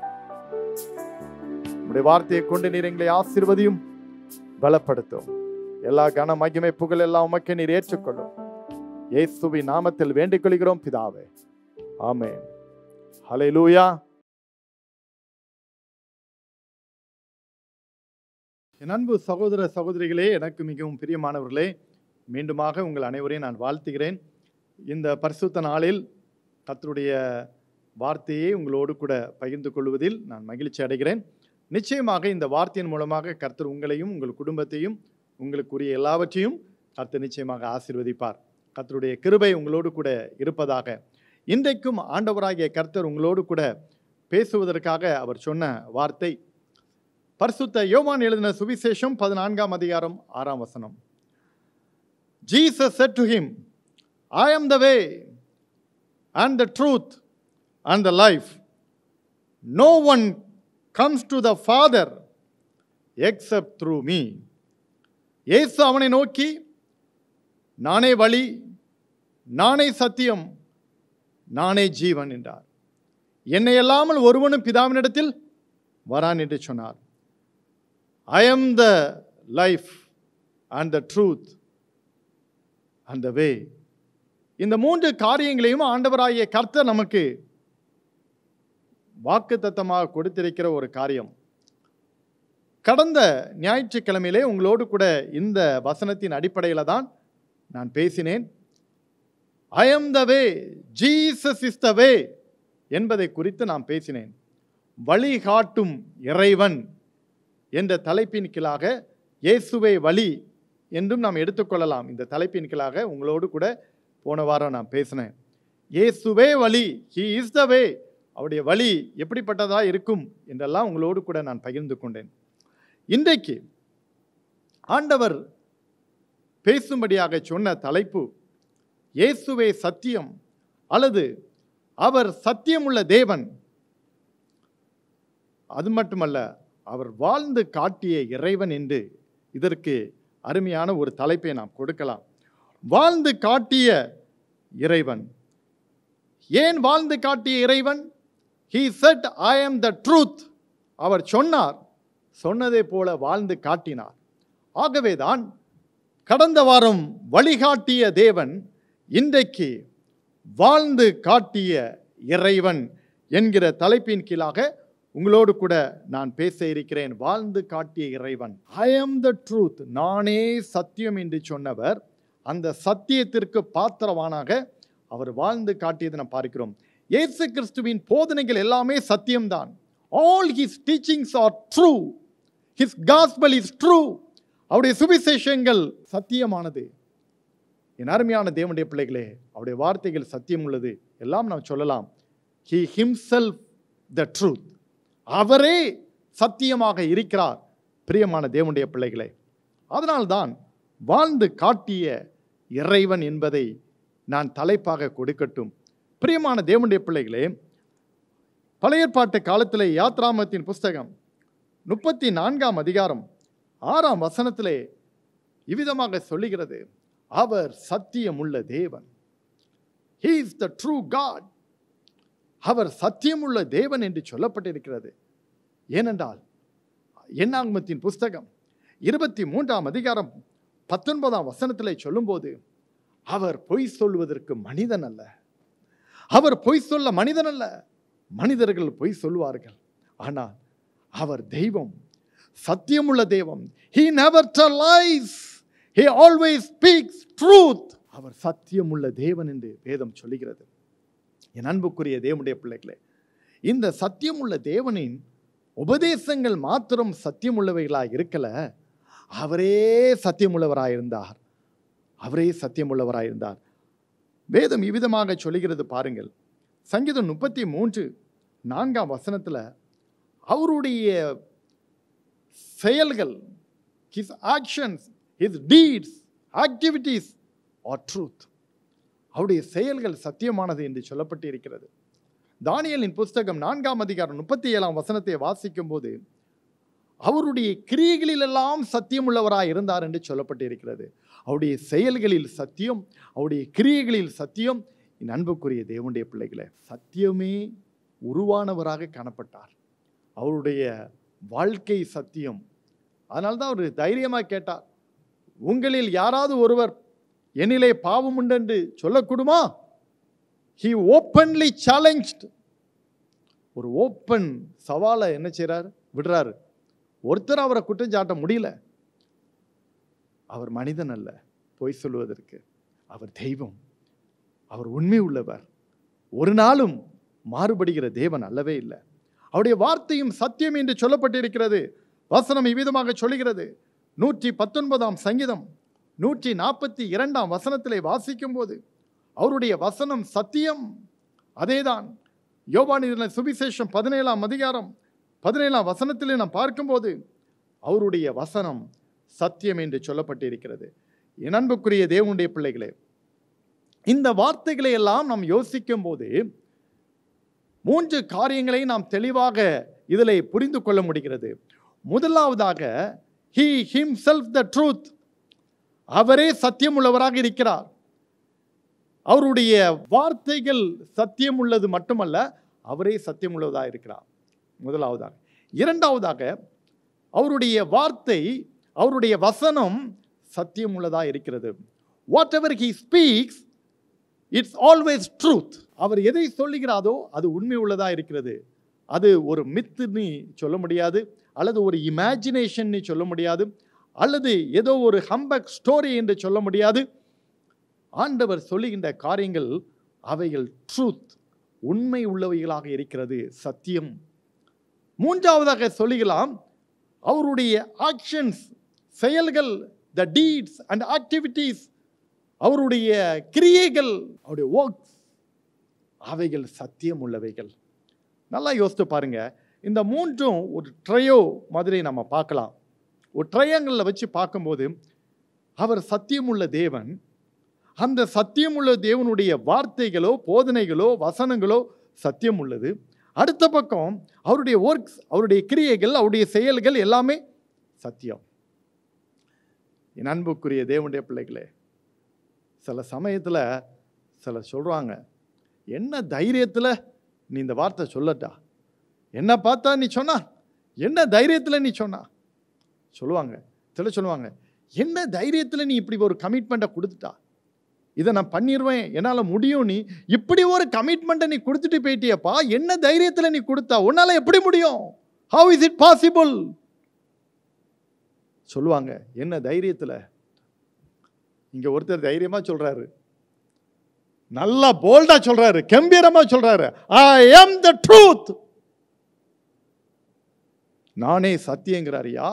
உடைய வார்த்தையை கொண்டு நீர் எங்களை ஆசீர்வதியும், பலப்படுத்தும். எல்லா கன மகிமை புகழ் எல்லாம் உமக்கு நீர் ஏற்றுக்கொள்ளும். இயேசுவின் நாமத்தில் வேண்டிக் கொள்கிறோம் பிதாவே. ஆமென். ஹல்லேலூயா. என் அன்பு சகோதர சகோதரிகளே, எனக்கு மிகவும் பிரியமானவர்களே, மீண்டுமாக உங்கள் அனைவரையும் நான் வாழ்த்துகிறேன். இந்த பரிசுத்த நாளில் கர்த்தருடைய வார்த்தையை உங்களோடு கூட பகிர்ந்து கொள்வதில் நான் மகிழ்ச்சி அடைகிறேன். நிச்சயமாக இந்த வார்த்தையின் மூலமாக கர்த்தர் உங்களையும் உங்கள் குடும்பத்தையும் உங்களுக்குரிய எல்லாவற்றையும் கர்த்தர் நிச்சயமாக ஆசீர்வதிப்பார். கர்த்தருடைய கிருபை உங்களோடு கூட இருப்பதாக. இன்றைக்கும் ஆண்டவராகிய கர்த்தர் உங்களோடு கூட பேசுவதற்காக அவர் சொன்ன வார்த்தை பரிசுத்த யோவான் எழுதின சுவிசேஷம் 14ஆம் அதிகாரம் 6ஆம் வசனம். Jesus said to him, I am the way and the truth and the life. No one comes to the Father except through me. இயேசு அவனை நோக்கி, நானே வழி, நானே சத்தியம், நானே ஜீவன் என்றார். என்னை அல்லாமல் ஒருவனும் பிதாவினிடத்தில் வரான் என்று சொன்னார். I am the life and the truth and the way. இந்த 3 காரியங்களையும் ஆண்டவராகிய கர்த்தர் நமக்கு வாக்குத்தத்தமாக கொடுத்திருக்கிற ஒரு காரியம். கடந்த ஞாயிற்றுக்கிழமையிலே உங்களோடு கூட இந்த வசனத்தின் அடிப்படையில் தான் நான் பேசினேன். I am the way, Jesus is the way என்பதை குறித்து நான் பேசினேன். வழிகாட்டும் இறைவன் என்ற தலைப்பின் கீழாக இயேசுவே வழி என்றும் நாம் எடுத்துக்கொள்ளலாம். இந்த தலைப்பின் கீழாக உங்களோடு கூட போன வாரம் நான் பேசினேன். இயேசுவே வழி, he is the way, அவருடைய வழி எப்படிப்பட்டதா இருக்கும் என்றெல்லாம் உங்களோடு கூட நான் பகிர்ந்து கொண்டேன். இன்றைக்கு ஆண்டவர் பேசும்படியாக சொன்ன தலைப்பு இயேசுவே சத்தியம் அல்லது அவர் சத்தியமுள்ள தேவன். அது மட்டுமல்ல, அவர் வாழ்ந்து காட்டிய இறைவன் என்று இதற்கு அருமையான ஒரு தலைப்பை நாம் கொடுக்கலாம். வாழ்ந்து காட்டிய இறைவன். ஏன் வாழ்ந்து காட்டிய இறைவன்? He said, I am the truth. அவர் சொன்னார், சொன்னதை போல வாழ்ந்து காட்டினார். ஆகவேதான் கடந்த வாரம் வழிகாட்டிய தேவன் இன்றைக்கு வாழ்ந்து காட்டிய இறைவன் என்கிற தலைப்பின் கீழாக உங்களோடு கூட நான் பேச இருக்கிறேன். வாழ்ந்து காட்டிய இறைவன். I am the truth. நானே சத்தியம் என்று சொன்னவர் அந்த சத்தியத்திற்கு பாத்திரவானாக அவர் வாழ்ந்து காட்டியதை நாம் பார்க்கிறோம். இயேசு கிறிஸ்துவின் போதனைகள் எல்லாமே சத்தியம்தான். All his teachings are true. His gospel is true. அவருடைய சுவிசேஷங்கள் சத்தியமானது. என் அருமையான தேவனுடைய பிள்ளைகளே, அவருடைய வார்த்தைகள் சத்தியம் உள்ளது எல்லாம் நாம் சொல்லலாம். He himself the truth. அவரே சத்தியமாக இருக்கிறார். பிரியமான தேவனுடைய பிள்ளைகளே, அதனால்தான் வாழ்ந்து காட்டிய இறைவன் என்பதை நான் தலைப்பாக கொடுக்கட்டும். பிரியமான தேவனுடைய பிள்ளைகளே, பழைய ஏற்பாட்டு காலத்திலே யாத்ராமத்தின் புஸ்தகம் 34ஆம் அதிகாரம் 6ஆம் வசனத்திலே இவ்விதமாக சொல்லுகிறது, அவர் சத்தியமுள்ள தேவன். He is the true God. அவர் சத்தியமுள்ள தேவன் என்று சொல்லப்பட்டிருக்கிறது. ஏனென்றால் என்னாகமத்தின் புஸ்தகம் 23ஆம் அதிகாரம் 19ஆம் வசனத்திலே சொல்லும்போது, அவர் பொய் சொல்வதற்கு மனிதன் அல்ல. அவர் பொய் சொல்ல மனிதன் அல்ல. மனிதர்கள் பொய் சொல்வார்கள், ஆனால் அவர் தெய்வம், சத்தியமுள்ள தெய்வம். He never tells lies. He always speaks truth. அவர் சத்தியமுள்ள தேவன் என்று வேதம் சொல்லுகிறது. என் அன்புக்குரிய தேவனுடைய பிள்ளைகளே, இந்த சத்தியமுள்ள தேவனின் உபதேசங்கள் மாத்திரம் சத்தியமுள்ளவைகளாக இருக்கல, அவரே சத்தியமுள்ளவராயிருந்தார். அவரே சத்தியமுள்ளவராயிருந்தார். வேதம் இவ்விதமாக சொல்லுகிறது பாருங்கள். சங்கீதம் 33:4ஆம் வசனத்தில் அவருடைய செயல்கள், his actions, his deeds, activities are truth. அவருடைய செயல்கள் சத்தியமானது என்று சொல்லப்பட்டு இருக்கிறது. தானியேலின் புஸ்தகம் 4ஆம் அதிகாரம் 37ஆம் வசனத்தை வாசிக்கும் போது அவருடைய கிரியைகளிலெல்லாம் சத்தியமுள்ளவராய் இருந்தார் என்று சொல்லப்பட்டு இருக்கிறது. அவருடைய செயல்களில் சத்தியம், அவருடைய கிரியைகளில் சத்தியம். என் அன்புக்குரிய தேவனுடைய பிள்ளைகளே, சத்தியமே உருவானவராக காணப்பட்டார். அவருடைய வாழ்க்கை சத்தியம். அதனால்தான் அவர் தைரியமாக கேட்டார், உங்களில் யாராவது ஒருவர் என்னிலே பாவம் உண்டு என்று சொல்லக்கூடுமா? He openly challenged. ஒரு ஓப்பன் சவாலை என்ன செய்றார்? விடுறாரு. ஒருத்தர் அவரை குற்றம் சாட்ட முடியல. அவர் மனிதன் அல்ல பொய் சொல்வதற்கு, அவர் தெய்வம், அவர் உண்மை உள்ளவர், ஒரு நாளும் மாறுபடுகிற தேவன் அல்லவே இல்லை. அவருடைய வார்த்தையும் சத்தியம் என்று சொல்லப்பட்டிருக்கிறது. வசனம் இவ்விதமாக சொல்லுகிறது. 119 சங்கீதம் 142 வசனத்திலே வாசிக்கும் போது அவருடைய வசனம் சத்தியம். அதேதான் யோவானின் சுவிசேஷம் 17 அதிகாரம் 17 வசனத்திலே நாம் பார்க்கும்போது அவருடைய வசனம் சத்தியம் என்று சொல்லப்பட்டிருக்கிறது. என் அன்புக்குரிய தேவனுடைய பிள்ளைகளே, இந்த வார்த்தைகளை எல்லாம் நாம் யோசிக்கும் போது 3 காரியங்களை நாம் தெளிவாக இதிலே புரிந்து கொள்ள முடிகிறது. முதலாவதாக, he himself the truth, அவரே சத்தியம் உள்ளவராக இருக்கிறார். அவருடைய வார்த்தைகள் சத்தியம் உள்ளது மட்டுமல்ல, அவரே சத்தியம் உள்ளவராக இருக்கிறார். முதலாவதாக. இரண்டாவதாக, அவருடைய வார்த்தை, அவருடைய வசனம் சத்தியம் உள்ளதாக இருக்கிறது. whatever he speaks, it's always truth. அவர் எதை சொல்லுகிறாரோ அது உண்மை உள்ளதா இருக்கிறது. அது ஒரு மித்துன்னு சொல்ல முடியாது, அல்லது ஒரு இமேஜினேஷன் சொல்ல முடியாது, அல்லது ஏதோ ஒரு ஹம்பக் ஸ்டோரி என்று சொல்ல முடியாது. ஆண்டவர் சொல்லுகின்ற காரியங்கள் அவைகள் ட்ரூத், உண்மை உள்ளவைகளாக இருக்கிறது, சத்தியம். மூன்றாவதாக சொல்லுகலாம், அவருடைய ஆக்ஷன்ஸ், செயல்கள், த டீட்ஸ் அண்ட் ஆக்டிவிட்டீஸ், அவருடைய கிரியைகள், அவருடைய ஒர்க்ஸ், அவைகள் சத்தியம் உள்ளவைகள். நல்லா யோசித்து பாருங்க. இந்த மூன்றும் ஒரு ட்ரையோ மாதிரி நம்ம பார்க்கலாம். ஒரு ட்ரையாங்கிளில் வச்சு பார்க்கும்போது அவர் சத்தியமுள்ள தேவன். அந்த சத்தியமுள்ள தேவனுடைய வார்த்தைகளோ போதனைகளோ வசனங்களோ சத்தியம் உள்ளது. அடுத்த பக்கம் அவருடைய ஒர்க்ஸ், அவருடைய கிரியைகள், அவருடைய செயல்கள் எல்லாமே சத்தியம். என் அன்புக்குரிய தேவனுடைய பிள்ளைகளே, சில சமயத்தில் சிலர் சொல்கிறாங்க, என்ன தைரியத்தில் நீ இந்த வார்த்தை சொல்லட்டா, என்ன பார்த்தா நீ சொன்னா, என்ன தைரியத்தில் நீ சொன்னா சொல்லுவாங்க. சில சொல்லுவாங்க, என்ன தைரியத்தில் நீ இப்படி ஒரு கமிட்மெண்ட்டை கொடுத்துட்டா, இதை நான் பண்ணிடுவேன், என்னால் முடியும், நீ இப்படி ஒரு கமிட்மெண்ட்டை நீ கொடுத்துட்டு போயிட்டியப்பா, என்ன தைரியத்தில் நீ கொடுத்தா, உன்னால் எப்படி முடியும், ஹவ் இஸ் இட் பாசிபிள் சொல்லுவாங்க. என்ன தைரியத்தில்? இங்கே ஒருத்தர் தைரியமாக சொல்கிறாரு, நல்லா போல்டா சொல்றாரு, கம்பீரமா சொல்றாரு, ஐ am the truth, நானே சத்தியங்கிறாரியா.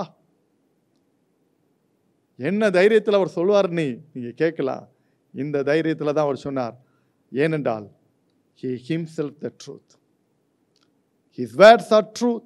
என்ன தைரியத்தில் அவர் சொல்வார் நீங்க கேட்கலாம். இந்த தைரியத்தில் தான் அவர் சொன்னார். ஏனென்றால் he himself the truth, his words are truth,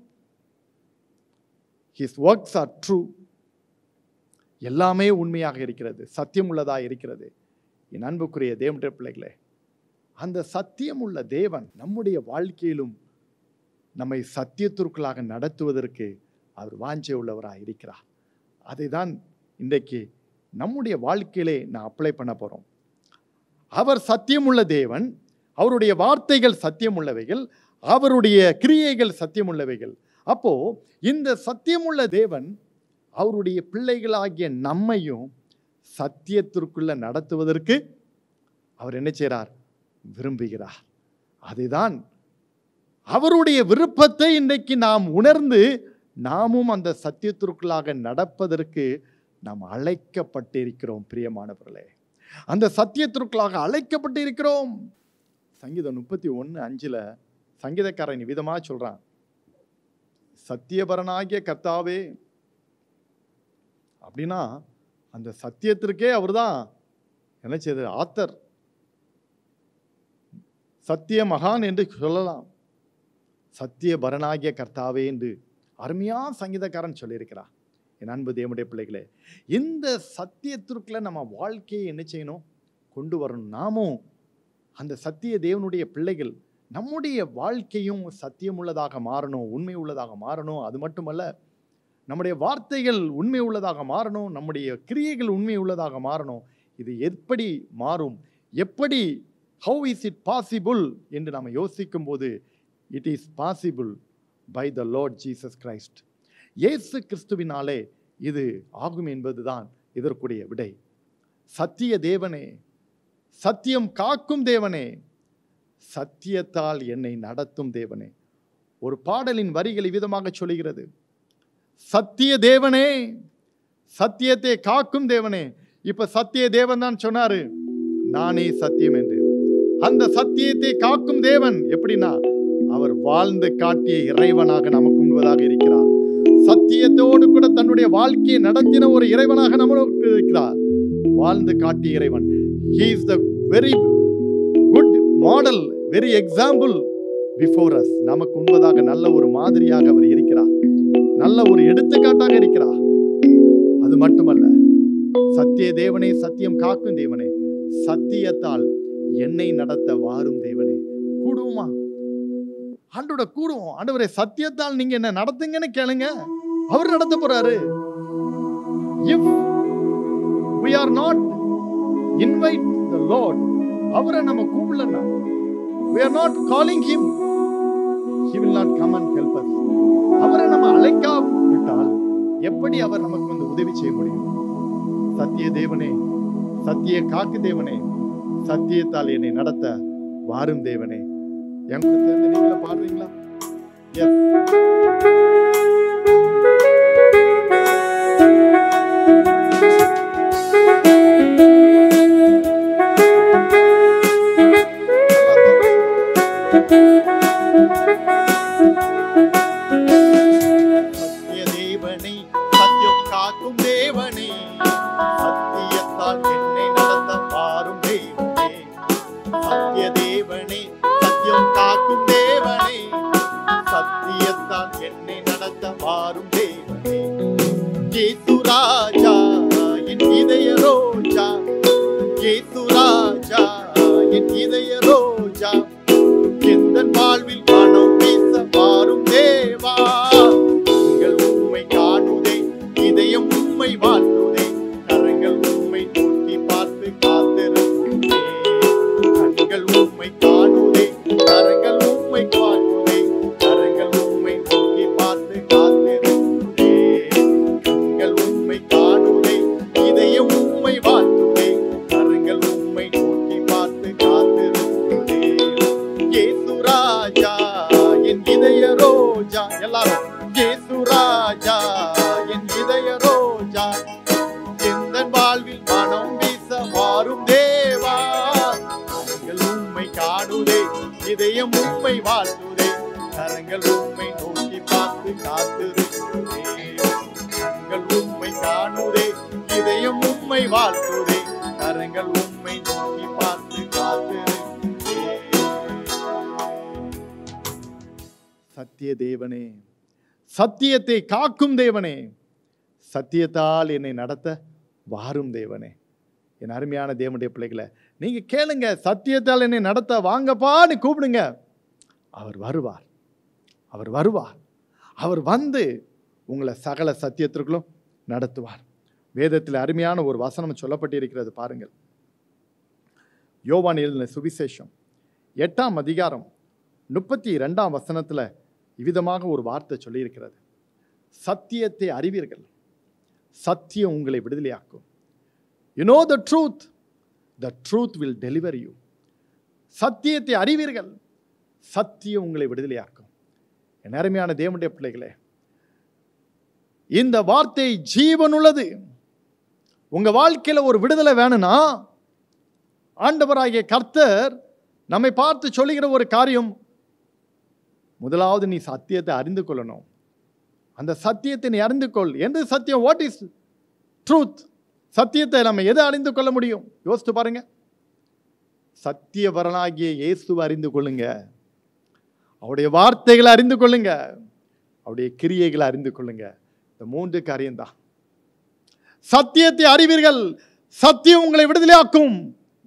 his works are true. எல்லாமே உண்மையாக இருக்கிறது, சத்தியம் உள்ளதாக இருக்கிறது. என் அன்புக்குரிய தேவனுடைய பிள்ளைகளே, அந்த சத்தியம் உள்ள தேவன் நம்முடைய வாழ்க்கையிலும் நம்மை சத்தியத்திற்குள்ளாக நடத்துவதற்கு அவர் வாஞ்சை உள்ளவராக இருக்கிறார். அதை தான் இன்றைக்கு நம்முடைய வாழ்க்கையிலே நான் அப்ளை பண்ண போகிறோம். அவர் சத்தியமுள்ள தேவன், அவருடைய வார்த்தைகள் சத்தியம் உள்ளவைகள், அவருடைய கிரியைகள் சத்தியம் உள்ளவைகள். அப்போ இந்த சத்தியமுள்ள தேவன் அவருடைய பிள்ளைகளாகிய நம்மையும் சத்தியத்திற்குள்ள நடத்துவதற்கு அவர் என்ன செய்கிறார்? விரும்புகிறார். அதுதான் அவருடைய விருப்பத்தை இன்றைக்கு நாம் உணர்ந்து நாமும் அந்த சத்தியத்திற்குள்ளாக நடப்பதற்கு நாம் அழைக்கப்பட்டிருக்கிறோம். பிரியமானவர்களே, அந்த சத்தியத்திற்குள்ளாக அழைக்கப்பட்டிருக்கிறோம். சங்கீதம் 31:5 சங்கீதக்காரன் விதமாக சொல்றான், சத்தியபரனாகிய கர்த்தாவே. அப்படின்னா அந்த சத்தியத்திற்கே அவர் தான் என்ன செய்த ஆத்தர், சத்திய மகான் என்று சொல்லலாம். சத்தியபரனாகிய கர்த்தாவே என்று அருமையா சங்கீதக்காரன் சொல்லியிருக்கிறார். என் அன்பு தேவனுடைய பிள்ளைகளே, இந்த சத்தியத்திற்குள்ள நம்ம வாழ்க்கையை என்ன செய்யணும்? கொண்டு வரணும். நாமும் அந்த சத்திய தேவனுடைய பிள்ளைகள், நம்முடைய வாழ்க்கையும் சத்தியம் உள்ளதாக மாறணும், உண்மை உள்ளதாக மாறணும். அது மட்டுமல்ல, நம்முடைய வார்த்தைகள் உண்மை உள்ளதாக மாறணும், நம்முடைய கிரியைகள் உண்மை உள்ளதாக மாறணும். இது எப்படி மாறும்? எப்படி? ஹவு இஸ் இட் பாசிபிள் என்று நாம் யோசிக்கும் போது, it is possible by the Lord Jesus Christ. இயேசு கிறிஸ்துவினாலே இது ஆகும் என்பதுதான் இதற்குரிய விடை. சத்திய தேவனே, சத்தியம் காக்கும் தேவனே, சத்தியத்தால் என்னை நடத்தும் தேவனே. ஒரு பாடலின் வரிகள் விதமாக சொல்லுகிறது, சத்திய தேவனே, சத்தியத்தை காக்கும் தேவனே. இப்ப சத்திய தேவன் தான் சொன்னாரு, நானே சத்தியம் என்று. அந்த சத்தியத்தை காக்கும் தேவன் எப்படின்னா, அவர் வாழ்ந்து காட்டிய இறைவனாக நமக்கு முன்பதாக இருக்கிறார். சத்தியத்தோடு கூட தன்னுடைய வாழ்க்கையை நடத்தின ஒரு இறைவனாக நமக்கு இருக்கிறார். வாழ்ந்து காட்டிய இறைவன். He is the very good model, very example before us. நமக்கு முன்பதாக நல்ல ஒரு மாதிரியாக அவர் இருக்கிறார், நல்ல ஒரு எடுத்துக்காட்டாக இருக்கிறார். அது மட்டுமல்ல, சத்திய தேவனே, சத்தியம் காக்கும் தேவனே, சத்தியத்தால் என்னை நடத்த வாரும் தேவனே. கூடுமா? ஆண்டோட கூடுவோம். ஆண்டவரே, சத்தியத்தால் நீங்க என்ன நடத்துங்கன்னு கேளுங்க, அவர் நடத்த போறாரு. If we are not invite the Lord, அவரை நம்ம கூப்பிடலன்னா, we are not calling him, he will not come and help us. அவரை நம்ம அழைக்காவிட்டால் எப்படி அவர் நமக்கு வந்து உதவி செய்ய முடியும்? சத்திய தேவனே, சத்திய காக்கு தேவனே, சத்தியத்தால் என்னை நடத்த வாரும் தேவனே. என் கூட சேர்ந்து நீங்களே பாடுறீங்களா? எஸ். சத்திய தேவனே, சத்தியம் காக்கும் தேவனே, சத்தியத்தால் என்னை நடத்த வாரும் தேவனே. சத்திய தேவனே, சத்தியம் காக்கும் தேவனே, சத்தியத்தால் என்னை நடத்த வாரும் தேவனே. இயேசு ராஜா, என் இதய ரோஜா, இயேசு ராஜா, என் இதய ரோஜா, எந்தன் வாழ்வில் மனம் வீச வாரும் தேவா. கண்கள் உம்மை காணுதே, இதயம் உம்மை வாழ்த்துதே, கரங்கள் உம்மை நோக்கி பார்த்து காத்திருக்குதே. கண்கள் உம்மை காணுதே, கரங்கள் உம்மை வாழ்த்துதே, கரங்கள் உம்மை நோக்கி பார்த்து காத்திருக்குதே. கண்கள் உம்மை காணுதே, இதயம் உம்மை வாழ்த்துதே, கரங்கள் உம்மை நோக்கி பார்த்து காத்திருக்குதே. இயேசு ராஜா, என் இதய ரோஜா. எல்லாரும் இயேசு ராஜா, என் இதய ரோஜா, எந்தன் வாழ்வில் மனம் வீச வாரும் தேவா. கரங்கள் உம்மை காணுதே, இதயம் உம்மை வாழ்த்துதே, கரங்கள் உம்மை நோக்கி பார்த்து காத்திருக்குதே. கரங்கள் உம்மை காணுதே, இதயம் உம்மை வாழ்த்துதே, கரங்கள் உம்மை நோக்கி பார்த்து காத்திருக்குதே. சத்திய தேவனே, சத்தியத்தை காக்கும் தேவனே, சத்தியத்தால் என்னை நடத்த வாரும் தேவனே. என் அருமையான தேவனுடைய பிள்ளைகளை, நீங்க கேளுங்க, சத்தியத்தால் என்னை நடத்த வாங்கப்பான்னு கூப்பிடுங்க. அவர் வருவார், அவர் வருவார். அவர் வந்து உங்களை சகல சத்தியத்திற்குள்ளும் நடத்துவார். வேதத்தில் அருமையான ஒரு வசனம் சொல்லப்பட்டிருக்கிறது பாருங்கள். யோவான் எழுதின சுவிசேஷம் 8ஆம் அதிகாரம் 32ஆம் வசனத்துல இவ்விதமாக ஒரு வார்த்தை சொல்லியிருக்கிறது. சத்தியத்தை அறிவீர்கள், சத்தியம் உங்களை விடுதலையாக்கும். You know the truth will deliver you. சத்தியத்தை அறிவீர்கள், சத்தியம் உங்களை விடுதலையாக்கும். என் அருமையான தேவனுடைய பிள்ளைகளே, இந்த வார்த்தை ஜீவன் உள்ளது. உங்க வாழ்க்கையில ஒரு விடுதலை வேணும்னா, ஆண்டவராகிய கர்த்தர் நம்மை பார்த்து சொல்லுகிற ஒரு காரியம், முதலாவது நீ சத்தியத்தை அறிந்து கொள்ளணும். அந்த சத்தியத்தை நீ அறிந்து கொள். எந்த சத்தியம்? What is truth? சத்தியத்தை நம்ம எதை அறிந்து கொள்ள முடியும்? யோசித்து பாருங்க. சத்தியவரனாகிய இயேசுவை அறிந்து கொள்ளுங்க, அவருடைய வார்த்தைகளை அறிந்து கொள்ளுங்க, அவருடைய கிரியைகளை அறிந்து கொள்ளுங்க. இந்த 3 காரியம்தான். சத்தியத்தை அறிவீர்கள், சத்தியம் உங்களை விடுதலையாக்கும்.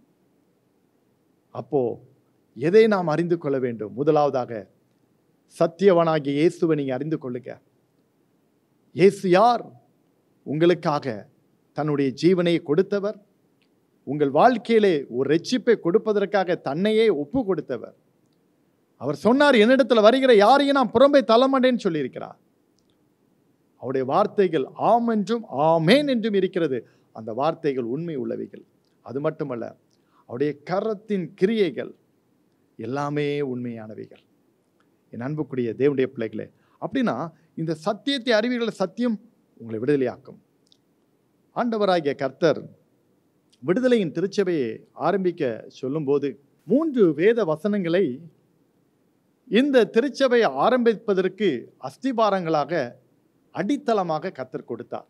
அப்போ எதை நாம் அறிந்து கொள்ள வேண்டும்? முதலாவதாக சத்தியவனாகிய இயேசுவை நீங்க அறிந்து கொள்ளுங்க. இயேசு யார்? உங்களுக்காக தன்னுடைய ஜீவனை கொடுத்தவர். உங்கள் வாழ்க்கையிலே ஒரு ரட்சிப்பை கொடுப்பதற்காக தன்னையே ஒப்பு கொடுத்தவர். அவர் சொன்னார், என்னிடத்தில் வருகிற யாரையும் நான் புறம்பே தள்ளமாட்டேன்னு சொல்லியிருக்கிறார். அவருடைய வார்த்தைகள் ஆம் என்றும் ஆமேன் என்றும் இருக்கிறது. அந்த வார்த்தைகள் உண்மை உள்ளவைகள். அது மட்டுமல்ல, அவருடைய கரத்தின் கிரியைகள் எல்லாமே உண்மையானவைகள். என் அன்புக்குரிய தேவனுடைய பிள்ளைகளே, அப்படின்னா இந்த சத்தியத்தை அறிவீர்கள், சத்தியம் உங்களை விடுதலையாக்கும். ஆண்டவராகிய கர்த்தர் விடுதலையின் திருச்சபையை ஆரம்பிக்க சொல்லும்போது 3 வேத வசனங்களை இந்த திருச்சபையை ஆரம்பிப்பதற்கு அஸ்திபாரங்களாக, அடித்தளமாக கர்த்தர் கொடுத்தார்.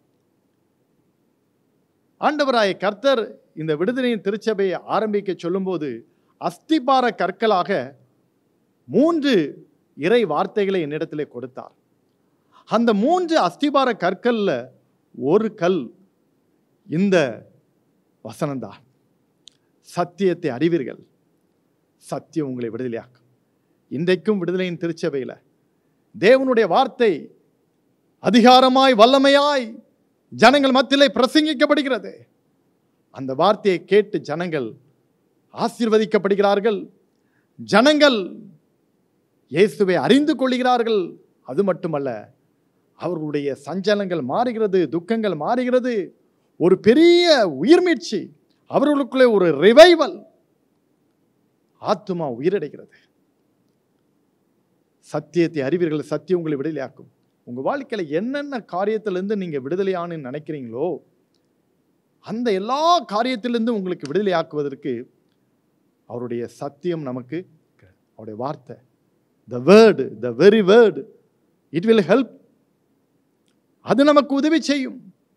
ஆண்டவராகிய கர்த்தர் இந்த விடுதலையின் திருச்சபையை ஆரம்பிக்க சொல்லும்போது அஸ்திபார கற்களாக 3 இறை வார்த்தைகளை என்னிடத்திலே கொடுத்தார். அந்த 3 அஸ்திபார கற்கள்ல ஒரு கல் இந்த வசனம்தான். சத்தியத்தை அறிவீர்கள், சத்தியம் உங்களை விடுதலையாக்கும். இன்றைக்கும் விடுதலையின் திருச்சபையில் தேவனுடைய வார்த்தை அதிகாரமாய் வல்லமையாய் ஜனங்கள் மத்தியிலே பிரசங்கிக்கப்படுகிறது. அந்த வார்த்தையை கேட்டு ஜனங்கள் ஆசீர்வதிக்கப்படுகிறார்கள். ஜனங்கள் இயேசுவை அறிந்து கொள்கிறார்கள். அது மட்டுமல்ல, அவர்களுடைய சஞ்சலங்கள் மாறுகிறது, துக்கங்கள் மாறுகிறது. ஒரு பெரிய உயிர்மீட்சி, அவர்களுக்குள்ளே ஒரு ரிவைவல், ஆத்துமா உயிரடைகிறது. சத்தியத்தை அறிவீர்கள், சத்தியம் உங்களை விடுதலையாக்கும். உங்க வாழ்க்கையில என்னென்ன காரியத்திலிருந்து நீங்க விடுதலையானு நினைக்கிறீங்களோ அந்த எல்லா காரியத்திலிருந்து உங்களுக்கு விடுதலையாக்குவதற்கு அவருடைய சத்தியம் நமக்கு, அவருடைய வார்த்தை, the word, the very word, it will help. அது நமக்கு உதவி செய்யும்.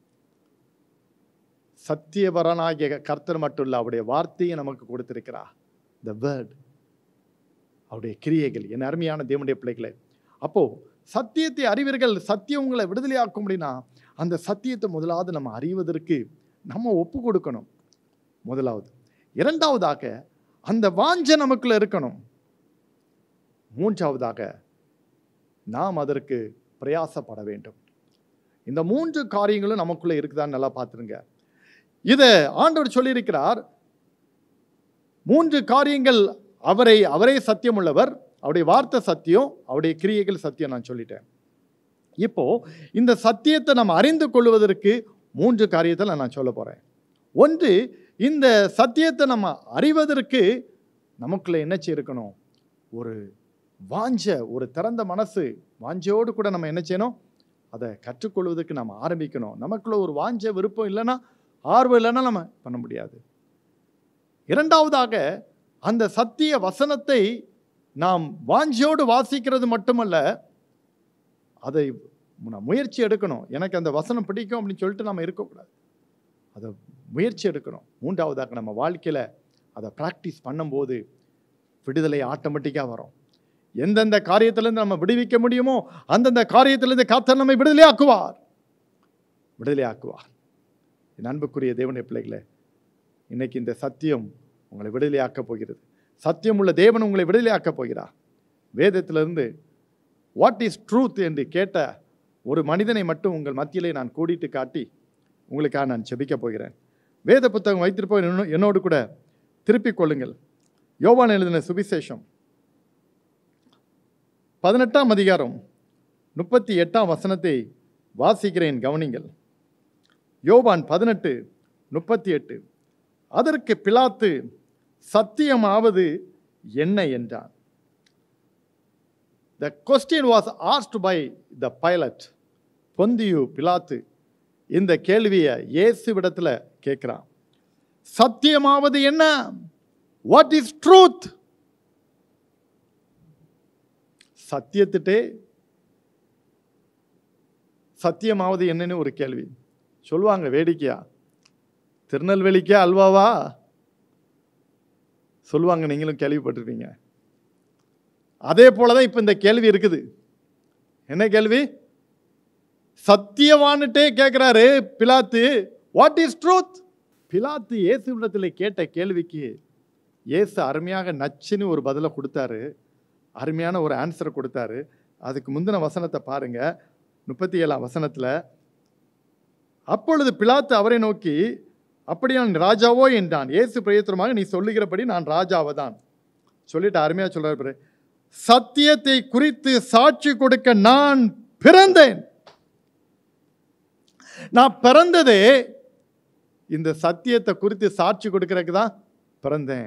சத்தியவரனாகிய கர்த்தர் மட்டும் இல்ல, அவருடைய வார்த்தையை நமக்கு கொடுத்திருக்கிறார். the word, அவருடைய கிரியைகள். என் அருமையான தேவனுடைய பிள்ளைகளே, அப்போ சத்தியத்தை அறிவீர்கள், சத்தியம் உங்களை விடுதலையாக்கும். அப்படின்னா அந்த சத்தியத்தை முதலாவது நம்ம அறிவதற்கு நம்ம ஒப்பு கொடுக்கணும், முதலாவது. இரண்டாவதாக அந்த வாஞ்சை நமக்குள்ள இருக்கணும். மூன்றாவதாக நாம் அதற்கு பிரயாசப்பட வேண்டும். இந்த 3 காரியங்களும் நமக்குள்ள இருக்குதான்னு நல்லா பார்த்துருங்க. இதை ஆண்டவர் சொல்லியிருக்கிறார். 3 காரியங்கள். அவரே சத்தியம் உள்ளவர், அவருடைய வார்த்தை சத்தியம், அவருடைய கிரியைகள் சத்தியம். நான் சொல்லிட்டேன். இப்போ இந்த சத்தியத்தை நம்ம அறிந்து கொள்வதற்கு 3 காரியத்தை நான் சொல்ல போறேன். ஒன்று, இந்த சத்தியத்தை நம்ம அறிவதற்கு நமக்குள்ள என்ன செய்யணும்? ஒரு வாஞ்ச, ஒரு திறந்த மனசு, வாஞ்சையோடு கூட நம்ம என்ன செய்யணும்? அதை கற்றுக்கொள்வதற்கு நம்ம ஆரம்பிக்கணும். நமக்குள்ள ஒரு வாஞ்ச, விருப்பம் இல்லைன்னா, ஆர்வம் இல்லைன்னா நம்ம பண்ண முடியாது. இரண்டாவதாக, அந்த சத்திய வசனத்தை நாம் வாஞ்சியோடு வாசிக்கிறது மட்டுமல்ல, அதை முயற்சி எடுக்கணும். எனக்கு அந்த வசனம் பிடிக்கும் அப்படின்னு சொல்லிட்டு நம்ம இருக்கக்கூடாது, அதை முயற்சி எடுக்கணும். மூன்றாவதாக, நம்ம வாழ்க்கையில் அதை ப்ராக்டிஸ் பண்ணும்போது விடுதலை ஆட்டோமேட்டிக்காக வரும். எந்தெந்த காரியத்திலேருந்து நம்ம விடுவிக்க முடியுமோ அந்தந்த காரியத்திலிருந்து கர்த்தர் நம்மை விடுதலையாக்குவார். என் அன்புக்குரிய தேவனுடைய பிள்ளைகளே, இன்னைக்கு இந்த சத்தியம் உங்களை விடுதலையாக்கப் போகிறது. சத்தியம் உள்ள தேவன் உங்களை விடுதலையாக்கப் போகிறார். வேதத்திலிருந்து வாட் இஸ் ட்ரூத் என்று கேட்ட ஒரு மனிதனை மட்டும் உங்கள் மத்தியிலே நான் கூடிட்டு காட்டி உங்களுக்காக நான் ஜெபிக்க போகிறேன். வேத புத்தகம் வைத்திருப்போம், என்னோடு கூட திருப்பிக் கொள்ளுங்கள். யோவான் எழுதின சுவிசேஷம் 18ஆம் அதிகாரம் 38ஆம் வசனத்தை வாசிக்கிறேன், கவனிங்கள். யோவான் 18:38. அதற்கு பிலாத்து, சத்தியமாவது என்ன என்றான். The question was asked by the Pilate. பொந்தியு பிலாத்து இந்த கேள்வியை இயேசுவிடத்துல கேட்கிறான். சத்தியமாவது என்ன? What is truth? சத்தியத்திட்டே சத்தியமாவது என்னன்னு ஒரு கேள்வி சொல்லுவாங்க. வேடிக்கையா, திருநெல்வேலிக்கே அல்வாவா சொல்லுவாங்க, நீங்களும் கேள்விப்பட்டிருப்பீங்க. அதே போலதான் இப்ப இந்த கேள்வி இருக்குது. என்ன கேள்வி? சத்தியவான்ட்டே கேட்கிறாரு பிலாத்து, வாட் இஸ் ட்ரூத்? பிலாத்து இயேசுவிடத்தில் கேட்ட கேள்விக்கு இயேசு அருமையாக நச்சுன்னு ஒரு பதிலை கொடுத்தாரு, அருமையான ஒரு ஆன்சரை கொடுத்தாரு. அதுக்கு முந்தின வசனத்தை பாருங்க, 37ஆம் வசனத்துல. அப்பொழுது பிலாத்து அவரை நோக்கி, அப்படியா ராஜாவோ என்றான். இயேசு பிரயத்தனமாக, நீ சொல்லுகிறபடி நான் ராஜாவதான் சொல்லிட்டு அருமையா சொல்றாரு. சத்தியத்தை குறித்து சாட்சி கொடுக்க நான் பிறந்தேன். நான் பிறந்ததே இந்த சத்தியத்தை குறித்து சாட்சி கொடுக்கறதுக்கு தான் பிறந்தேன்.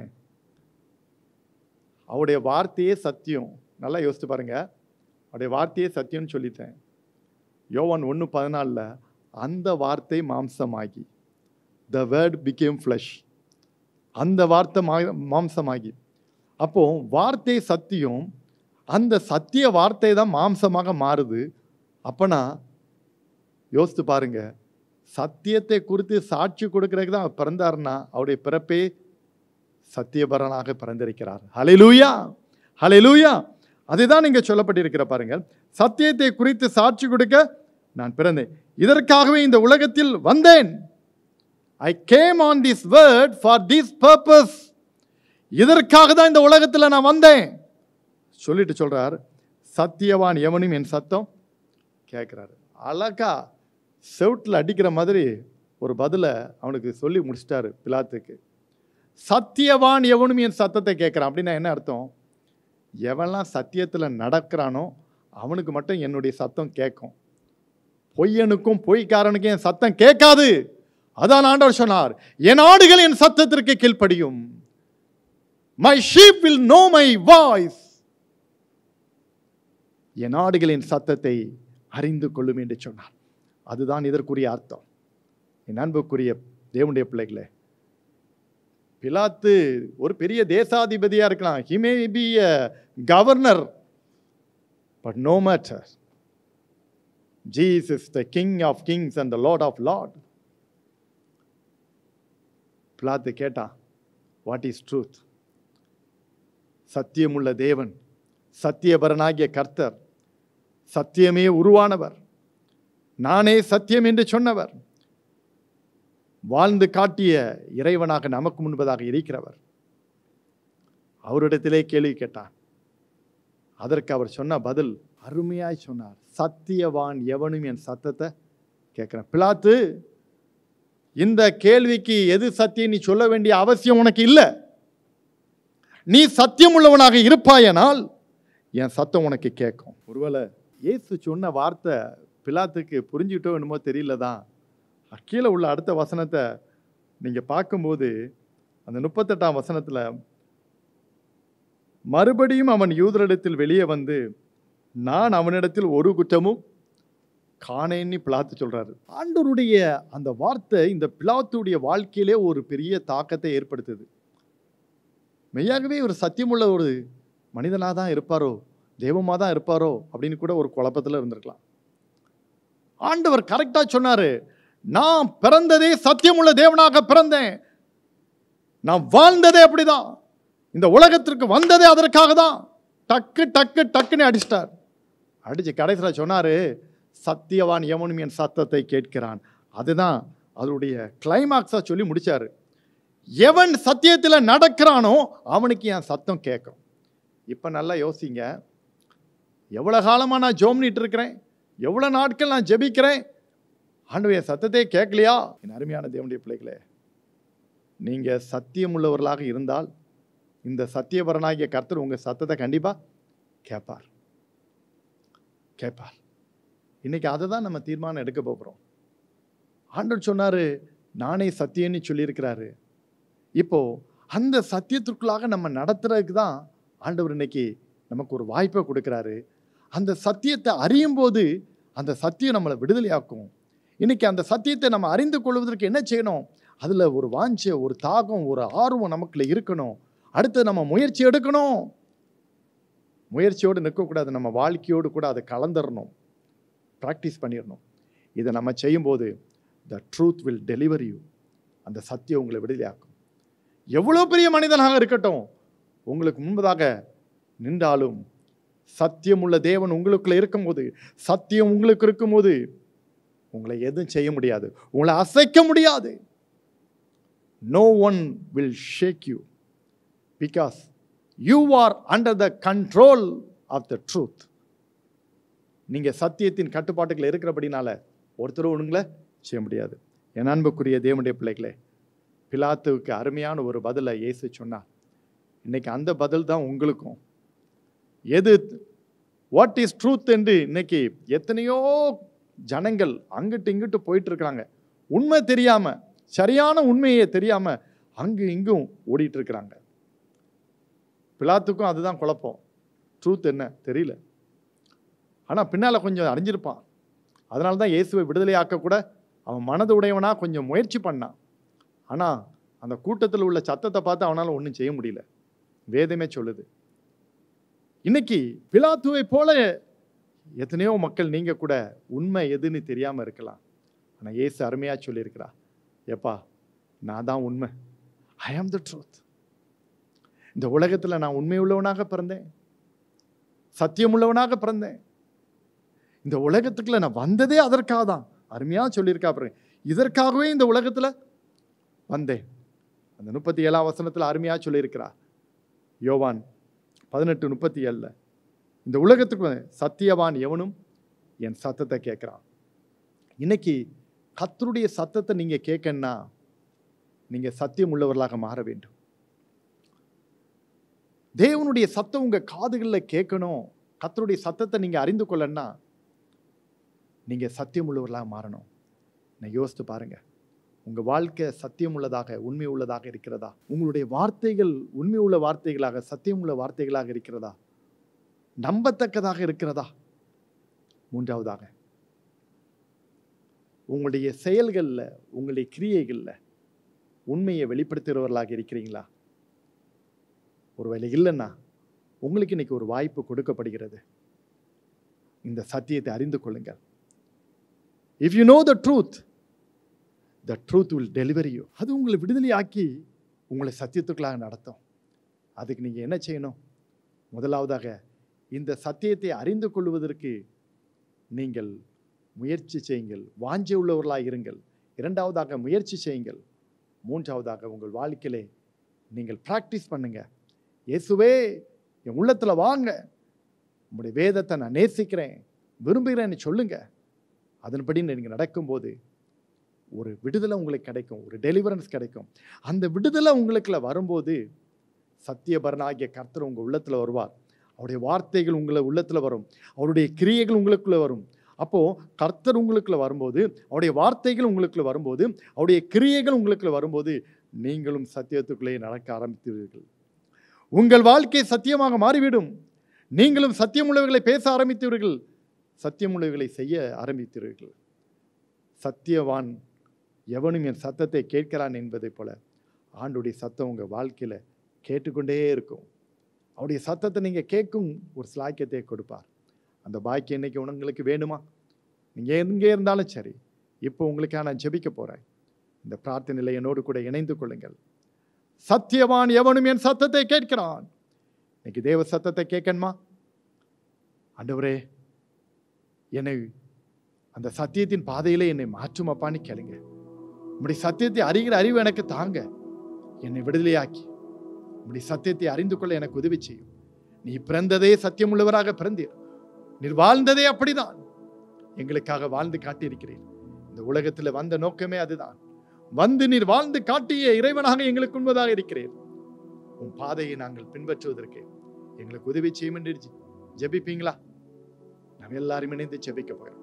அவருடைய வார்த்தையே சத்தியம். நல்லா யோசித்து பாருங்க, அவருடைய வார்த்தையே சத்தியம்னு சொல்லிட்டேன். யோவான் 1:14 அந்த வார்த்தை மாம்சமாகி, the word became flesh, அந்த வார்த்தை மாம்சமாகி. அப்போ வார்த்தை சத்தியம், அந்த சத்திய வார்த்தை தான் மாம்சமாக மாறுது. அப்பனா யோசித்து பாருங்க, சத்தியத்தை குறித்து சாட்சி கொடுக்கறதுக்கு தான் அவர் பிறந்தாருன்னா அவருடைய பிறப்பே சத்தியபரனாக பிறந்திருக்கிறார். ஹல்லேலூயா, ஹல்லேலூயா. அதுதான் நீங்க சொல்லப்பட்டிருக்கிற பாருங்க, சத்தியத்தை குறித்து சாட்சி கொடுக்க நான் பிறந்தேன், இதற்காகவே இந்த உலகத்தில் வந்தேன். I came on this word for this purpose. இதற்காக தான் இந்த உலகத்தில் நான் வந்தேன் சொல்லிட்டு சொல்றார், சத்தியவான் எவனும் என் சத்தம் கேட்கிறாரு. அழகா செவுட்டில் அடிக்கிற மாதிரி ஒரு பதிலை அவனுக்கு சொல்லி முடிச்சிட்டாரு பிலாத்துக்கு. சத்தியவான் எவனும் என் சத்தத்தை கேட்கிறான் அப்படின்னா என்ன அர்த்தம்? எவன்லாம் சத்தியத்தில் நடக்கிறானோ அவனுக்கு மட்டும் என்னுடைய சத்தம் கேட்கும், பொய்யனுக்கும் பொய்க்காரனுக்கும் என் சத்தம் கேட்காது. அதான் ஆண்டவர் சொன்னார், என் ஆடுகள் என் சத்தத்திற்கு கீழ்ப்படியும். My sheep will know my voice. என் ஆடுகளின் சத்தத்தை அறிந்து கொள்ளும் என்று சொன்னார். அதுதான் இதற்குரிய அர்த்தம். என் அன்புக்குரிய தேவனுடைய பிள்ளைகளே, பிலாத்து ஒரு பெரிய தேசாதிபதியா இருக்கலாம், he may be a governor, but no matter, Jesus the King of kings and the Lord of lords. பிலாத்து கேட்டான், what is truth? சத்தியமுள்ள தேவன், சத்தியபரனாகிய கர்த்தர், சத்தியமே உருவானவர், நானே சத்தியம் என்று சொன்னவர், வாழ்ந்து காட்டிய இறைவனாக நமக்கு முன்பதாக இருக்கிறவர், அவரிடத்திலே கேள்வி கேட்டான். அதற்கு அவர் சொன்ன பதில் அருமையாய் சொன்னார், சத்தியவான் எவனும் என் சத்தத்தை கேட்கிறான். பிலாத்து, இந்த கேள்விக்கு எது சத்தியம் நீ சொல்ல வேண்டிய அவசியம் உனக்கு இல்லை. நீ சத்தியம் உள்ளவனாக இருப்பாயனால் என் சத்தம் உனக்கு கேட்கும். ஒருவேளை இயேசு சொன்ன வார்த்தை பிலாத்துக்கு புரிஞ்சுக்கிட்டோ என்னமோ தெரியலதான். கீழே உள்ள அடுத்த வசனத்தை நீங்க பார்க்கும்போது அந்த 38ஆம் வசனத்துல, மறுபடியும் அவன் யூதரிடத்தில் வெளியே வந்து, நான் அவனிடத்தில் ஒரு குற்றமும் காணேன்னு பிலாத்து சொல்றாரு. ஆண்டவருடைய அந்த வார்த்தை இந்த பிலாத்துடைய வாழ்க்கையிலே ஒரு பெரிய தாக்கத்தை ஏற்படுத்துது. மெய்யாகவே ஒரு சத்தியமுள்ள ஒரு மனிதனாக தான் இருப்பாரோ, தெய்வமாக தான் இருப்பாரோ அப்படின்னு கூட ஒரு குழப்பத்தில் இருந்திருக்கலாம். ஆண்டவர் கரெக்டா சொன்னாரு, நான் பிறந்ததே சத்தியமுள்ள தேவனாக பிறந்தேன், நான் வாழ்ந்ததே அப்படிதான், இந்த உலகத்திற்கு வந்ததே அதற்காக தான். டக்கு டக்கு டக்குன்னு அடிச்சிட்டார். அடிச்சு கடைசியில் சொன்னாரு, சத்தியவான் எவனும் என் சத்தத்தை கேட்கிறான். அதுதான் அதனுடைய கிளைமாக்ஸா சொல்லி முடிச்சாரு. எவன் சத்தியத்தில் நடக்கிறானோ அவனுக்கு என் சத்தம் கேட்கும். இப்போ நல்லா யோசிங்க, எவ்வளோ காலமாக நான் ஜோம் பண்ணிட்டு இருக்கிறேன், எவ்வளோ நாட்கள் நான் ஜெபிக்கிறேன், ஆண்டவருடைய சத்தத்தை கேட்கலையா? என் அருமையான தேவனுடைய பிள்ளைகளே, நீங்கள் சத்தியம் உள்ளவர்களாக இருந்தால் இந்த சத்தியபரனாகிய கர்த்தர் உங்கள் சத்தத்தை கண்டிப்பாக கேட்பார், கேட்பார். இன்னைக்கு அதை தான் நம்ம தீர்மானம் எடுக்க போகிறோம். ஆண்டவர் சொன்னார், நானே சத்தியன்னு சொல்லியிருக்கிறாரு. இப்போ அந்த சத்தியத்திற்குள்ளாக நம்ம நடத்துறதுக்கு தான் ஆண்டவர் இன்னைக்கு நமக்கு ஒரு வாய்ப்பை கொடுக்குறாரு. அந்த சத்தியத்தை அறியும் போது அந்த சத்தியம் நம்மளை விடுதலையாக்கும். இன்னைக்கு அந்த சத்தியத்தை நம்ம அறிந்து கொள்வதற்கு என்ன செய்யணும்? அதில் ஒரு வாஞ்சை, ஒரு தாகம், ஒரு ஆர்வம் நமக்குள்ள இருக்கணும். அடுத்து நம்ம முயற்சி எடுக்கணும். முயற்சியோடு நிற்கக்கூடாது, நம்ம வாழ்க்கையோடு கூட அதை கலந்துடணும், ப்ராக்டிஸ் பண்ணிடணும். இதை நம்ம செய்யும்போது the truth will deliver you. அந்த சத்தியம் உங்களை விடுதலையாக்கும். எவ்வளோ பெரிய மனிதனாக இருக்கட்டும், உங்களுக்கு முன்பதாக நின்றாலும் சத்தியம் உள்ள தேவன் உங்களுக்குள்ள இருக்கும்போது, சத்தியம் உங்களுக்கு இருக்கும்போது உங்களை எதுவும் செய்ய முடியாது, உங்களை அசைக்க முடியாது. No one will shake you because you are under the control of the truth. நீங்க சத்தியத்தின் கட்டுப்பாட்டுக்குள்ள இருக்கிறபடினால ஒருத்தரும் உங்களை செய்ய முடியாது. என் அன்புக்குரிய தேவனுடைய பிள்ளைகளே, பிலாத்துவுக்கு அருமையான ஒரு பதிலை இயேசு சொன்னார். இன்னைக்கு அந்த பதில் தான் உங்களுக்கும். எது வாட் இஸ் ட்ரூத் என்று இன்னைக்கு எத்தனையோ ஜனங்கள் அங்கிட்டு இங்கிட்டு போயிட்டு இருக்கிறாங்க. உண்மை தெரியாம, சரியான உண்மையை தெரியாம அங்கு இங்கும் ஓடிட்டு இருக்கிறாங்க. பிலாத்துக்கும் அதுதான் குழப்பம். ட்ரூத் என்ன தெரியல, ஆனா பின்னால கொஞ்சம் அறிஞ்சிருப்பான். அதனால தான் இயேசுவை விடுதலையாக்க கூட அவன் மனது உடையவனா கொஞ்சம் முயற்சி பண்ணான். ஆனால் அந்த கூட்டத்தில் உள்ள சத்தத்தை பார்த்து அவனால் ஒன்றும் செய்ய முடியல. வேதமே சொல்லுது. இன்னைக்கு பிலாத்துவை போல எத்தனையோ மக்கள் நீங்க கூட உண்மை எதுன்னு தெரியாம இருக்கலாம். ஆனா இயேசு அருமையா சொல்லியிருக்கிறா, எப்பா நான் தான் உண்மை, ஐ ஆம் த ட்ரூத். இந்த உலகத்துல நான் உண்மை உள்ளவனாக பிறந்தேன், சத்தியம் உள்ளவனாக பிறந்தேன். இந்த உலகத்துக்குள்ள நான் வந்ததே அதற்காக தான். அருமையா சொல்லியிருக்கா பாருங்க, இதற்காகவே இந்த உலகத்துல வந்தேன். அந்த 37ஆம் வசனத்துல அருமையா சொல்லியிருக்கிறா. யோவான் 18:37 இந்த உலகத்துக்கு சத்தியவான் எவனும் என் சத்தத்தை கேட்கிறான். இன்னைக்கு கர்த்தருடைய சத்தத்தை நீங்க கேட்கணும்னா நீங்க சத்தியம் உள்ளவர்களாக மாற வேண்டும். தேவனுடைய சத்தம் உங்க காதுகளில் கேட்கணும். கர்த்தருடைய சத்தத்தை நீங்க அறிந்து கொள்ளணும்னா நீங்க சத்தியம் உள்ளவர்களாக மாறணும். நான் யோசித்து பாருங்க, உங்க வாழ்க்கை சத்தியம் உள்ளதாக உண்மை உள்ளதாக இருக்கிறதா? உங்களுடைய வார்த்தைகள் உண்மை உள்ள வார்த்தைகளாக சத்தியம் உள்ள வார்த்தைகளாக இருக்கிறதா? நம்பத்தக்கதாக இருக்கிறதா? மூன்றாவதாக, உங்களுடைய செயல்கள்ல உங்களுடைய கிரியைகள்ல உண்மையை வெளிப்படுத்துகிறவர்களாக இருக்கிறீங்களா? ஒருவேளை இல்லைன்னா உங்களுக்கு இன்னைக்கு ஒரு வாய்ப்பு கொடுக்கப்படுகிறது. இந்த சத்தியத்தை அறிந்து கொள்ளுங்கள். If you know the truth will deliver you. அது உங்களை விடுதலையாக்கி உங்களை சத்தியத்துக்குள்ளாக நடத்தும். அதுக்கு நீங்க என்ன செய்யணும்? முதலாவதாக இந்த சத்தியத்தை அறிந்து கொள்வதற்கு நீங்கள் முயற்சி செய்யுங்கள், வாஞ்சை உள்ளவர்களாக இருங்கள். இரண்டாவதாக முயற்சி செய்யுங்கள். மூன்றாவதாக உங்கள் வாழ்க்கையிலே நீங்கள் பிராக்டிஸ் பண்ணுங்க. இயேசுவே என் உள்ளத்துல வாங்க, உங்களுடைய வேதத்தை நான் நேசிக்கிறேன் விரும்புகிறேன்னு சொல்லுங்க. அதன்படி நீங்கள் நடக்கும்போது ஒரு விடுதலை உங்களுக்கு கிடைக்கும், ஒரு டெலிவரன்ஸ் கிடைக்கும். அந்த விடுதலை உங்களுக்குள்ள வரும்போது சத்தியபரனாகிய கர்த்தர் உங்கள் உள்ளத்தில் வருவார். அவருடைய வார்த்தைகள் உங்களை உள்ளத்தில் வரும், அவருடைய கிரியைகள் உங்களுக்குள்ள வரும். அப்போ கர்த்தர் உங்களுக்குள்ள வரும்போது, அவருடைய வார்த்தைகள் உங்களுக்குள்ள வரும்போது, அவருடைய கிரியைகள் உங்களுக்குள்ள வரும்போது நீங்களும் சத்தியத்துக்குள்ளே நடக்க ஆரம்பித்தீர்கள். உங்கள் வாழ்க்கை சத்தியமாக மாறிவிடும். நீங்களும் சத்தியமுள்ளவர்களை பேச ஆரம்பித்தீர்கள், சத்தியமுள்ளவர்களை செய்ய ஆரம்பித்தீர்கள். சத்தியவான் எவனும் என் சத்தத்தை கேட்கிறான் என்பதை போல ஆண்டுடைய சத்தம் உங்கள் வாழ்க்கையில் கேட்டுக்கொண்டே இருக்கும். அவருடைய சத்தத்தை நீங்கள் கேட்கும் ஒரு ஸ்லாக்கியத்தை கொடுப்பார். அந்த பாக்கியம் இன்னைக்கு உங்களுக்கு வேணுமா? நீங்கள் எங்கே இருந்தாலும் சரி, இப்போ உங்களுக்காக நான் ஜெபிக்க போகிறேன். இந்த பிரார்த்தனையில் என்னோடு கூட இணைந்து கொள்ளுங்கள். சத்தியவான் எவனும் என் சத்தத்தை கேட்கிறான். இன்னைக்கு தேவ சத்தத்தை கேட்கணுமா? ஆண்டவரே, என்னை அந்த சத்தியத்தின் பாதையிலே என்னை மாற்றும் அப்பான்னு கேளுங்க. உம்முடைய சத்தியத்தை அறிகிற அறிவு எனக்கு தாங்க, என்னை விடுதலையாக்கி உம்முடைய சத்தியத்தை அறிந்து கொள்ள எனக்கு உதவி செய்யும். நீ பிறந்ததே சத்தியம் உள்ளவராக பிறந்தீர், நீர் வாழ்ந்ததே அப்படிதான், எங்களுக்காக வாழ்ந்து காட்டியிருக்கிறீர். இந்த உலகத்தில் வந்த நோக்கமே அதுதான். வந்து நீர் வாழ்ந்து காட்டிய இறைவனாக எங்களுக்கு உண்மையாக இருக்கிறீர். உன் பாதையை நாங்கள் பின்பற்றுவதற்கு எங்களுக்கு உதவி செய்யும் என்று ஜெபிப்பீங்களா? நாம் எல்லாரும் இணைந்து ஜெபிக்க போகிறோம்.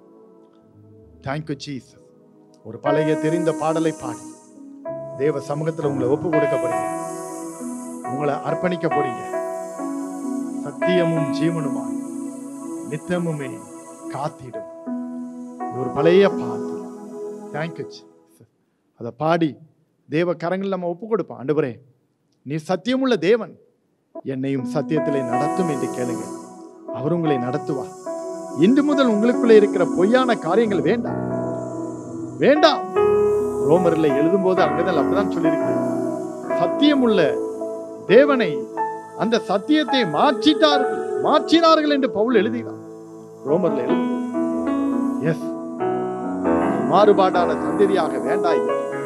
Thank you Jesus. ஒரு பழைய தெரிந்த பாடலை பாடி தேவ சமூகத்தில் உங்களை ஒப்பு கொடுக்க போறீங்க, உங்களை அர்ப்பணிக்க போறீங்க. சத்தியமும் ஜீவனுமாய் நித்தமுமே காத்திடும். ஒரு பழைய பாட்டு. Thank you Jesus. அதை பாடி தேவ கரங்கள் நம்ம ஒப்பு கொடுப்போம். ஆண்டவரே, நீ சத்தியமுள்ள தேவன், என்னையும் சத்தியத்திலே நடத்தும் என்று கேளுங்க. அவர் உங்களை நடத்துவார். இன்று முதல் உங்களுக்குள்ளே இருக்கிற பொய்யான காரியங்கள் வேண்டாம் வேண்டாம். ரோமர்ல எழுதும் போது அங்கதான் அப்படிதான் சொல்லியிருக்கு. சத்தியமுள்ள தேவனை அந்த சத்தியத்தை மாற்றினார்கள் என்று பவுல் எழுதினார் ரோமர்ல எழுதும். எஸ், மாறுபாடான சந்ததியாக வேண்டாய்.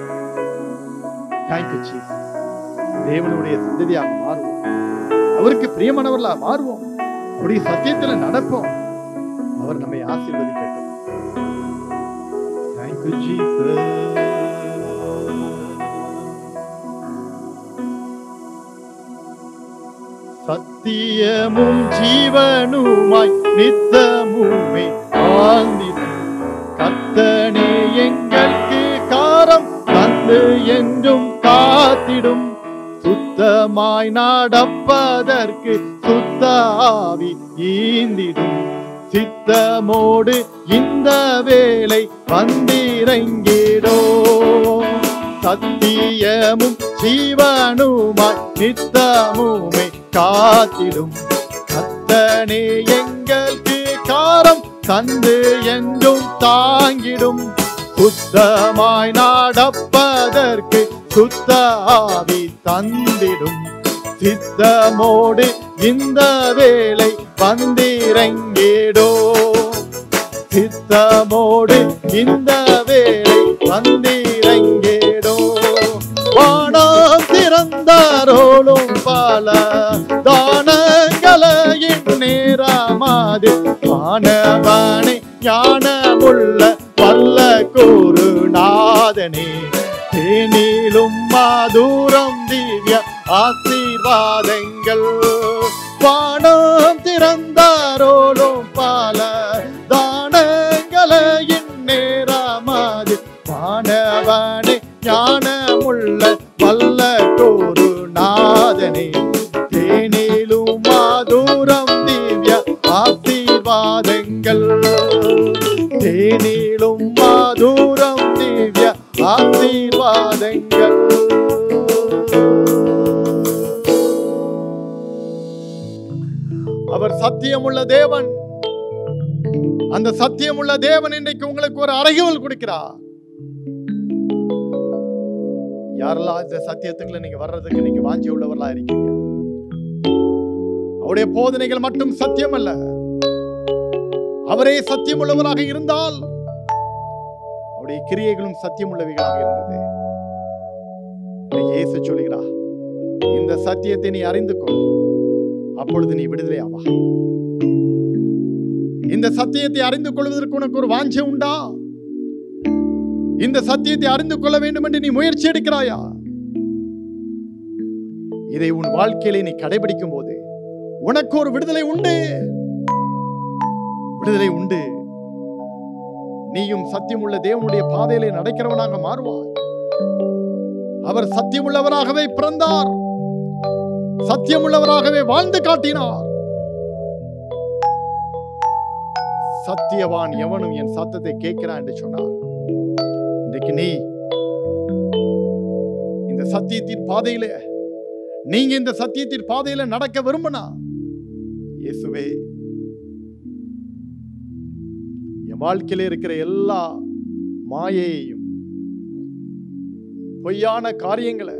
Thank you Jesus. தேவனுடைய சந்ததியாக மாறுவோம், அவருக்கு பிரியமானவர்களாக மாறுவோம், அவருடைய சத்தியத்தில் நடப்போம். அவர் நம்மை ஆசீர்வதிக்கட்டும். Thank you Jesus. சத்தியமும் ஜீவனுமாய் நித்தமுமே ஆழ்ந்திடும் கர்த்தனே எங்களுக்கு காரம் தந்து என்றும் காத்திடும். சுத்தமாய் நடப்பதற்கு சுத்த ஆவி ஈந்திடும். சித்தமோடு இந்த வேளை வந்திறங்கிடோ. சத்தியமும் ஜீவனுமாய் நித்தமுமே காத்திடும் கர்த்தனே எங்களுக்கு காரம் தந்து என்றும் தாங்கிடும். சுத்தமாய் நடப்பதற்கு சுத்த ஆவி தந்திடும். சித்தமோடு இந்த வேளை வந்திறங்கிடோ. சித்தமோடு இந்த வேளை வந்திறங்கிடோ. வானம் திறந்தாரோலும் பல தானங்களையின் நேரமாது மாணவனை ஞானமுள்ள வல்ல கூறு நாதனே. தேனிலும் மாதூரம் திவ்ய ஆசீர்வாதங்கள். வானம் திறந்தாரோலும் பல தானங்களையின் நேரமாது மாணவனை ஞானமுள்ள வல்ல கூறு நாதனே. தேனிலும் மாதூரம் திவ்ய ஆசீர்வாதங்கள். தேனிலும் மாதூரம் திவ்ய ஆசீர்வாதங்கள். அவர் சத்தியமுள்ள தேவன். அந்த சத்தியமுள்ள தேவன் இன்றைக்கு உங்களுக்கு ஒரு அறைகோல் கொடுக்கிறார். யாரெல்லாம் இந்த சத்தியத்துக்குள்ள நீங்க வர்றதுக்கு நீங்க வாஞ்சி உள்ளவர்களா இருக்கீங்க. அவருடைய போதனைகள் மட்டும் சத்தியம் அல்ல, அவரே சத்தியம் உள்ளவராக இருந்தால் அவருடைய கிரியைகளும் சத்தியம் உள்ளவைகளாக இருந்தது. இயேசு சொல்கிறார், இந்த சத்தியத்தை நீ அறிந்து கொள், அப்பொழுது நீ விடுதலை ஆவா. இந்த சத்தியத்தை அறிந்து கொள்வதற்கு உனக்கு ஒரு வாஞ்சை உண்டா? இந்த சத்தியத்தை அறிந்து கொள்ள வேண்டும் என்று நீ முயற்சி எடுக்கிறாயா? இதை உன் வாழ்க்கையிலே நீ கடைபிடிக்கும் போது உனக்கு ஒரு விடுதலை உண்டு. விடுதலை உண்டு. நீயும் சத்தியமுள்ள தேவனுடைய பாதையிலே நடக்கிறவனாக மாறுவாய். அவர் சத்தியமுள்ளவராகவே பிறந்தார், சத்தியமுள்ளவராகவே வாழ்ந்து காட்டினார். சத்தியவான் எவனும் என் சத்தத்தை கேட்கிறான் என்று சொன்னார். இன்றைக்கு நீ இந்த சத்தியத்தின் பாதையில, நீங்க இந்த சத்தியத்தின் பாதையில நடக்க விரும்பினா, இயேசுவே என் வாழ்க்கையில இருக்கிற எல்லா மாயையையும் பொய்யான காரியங்களை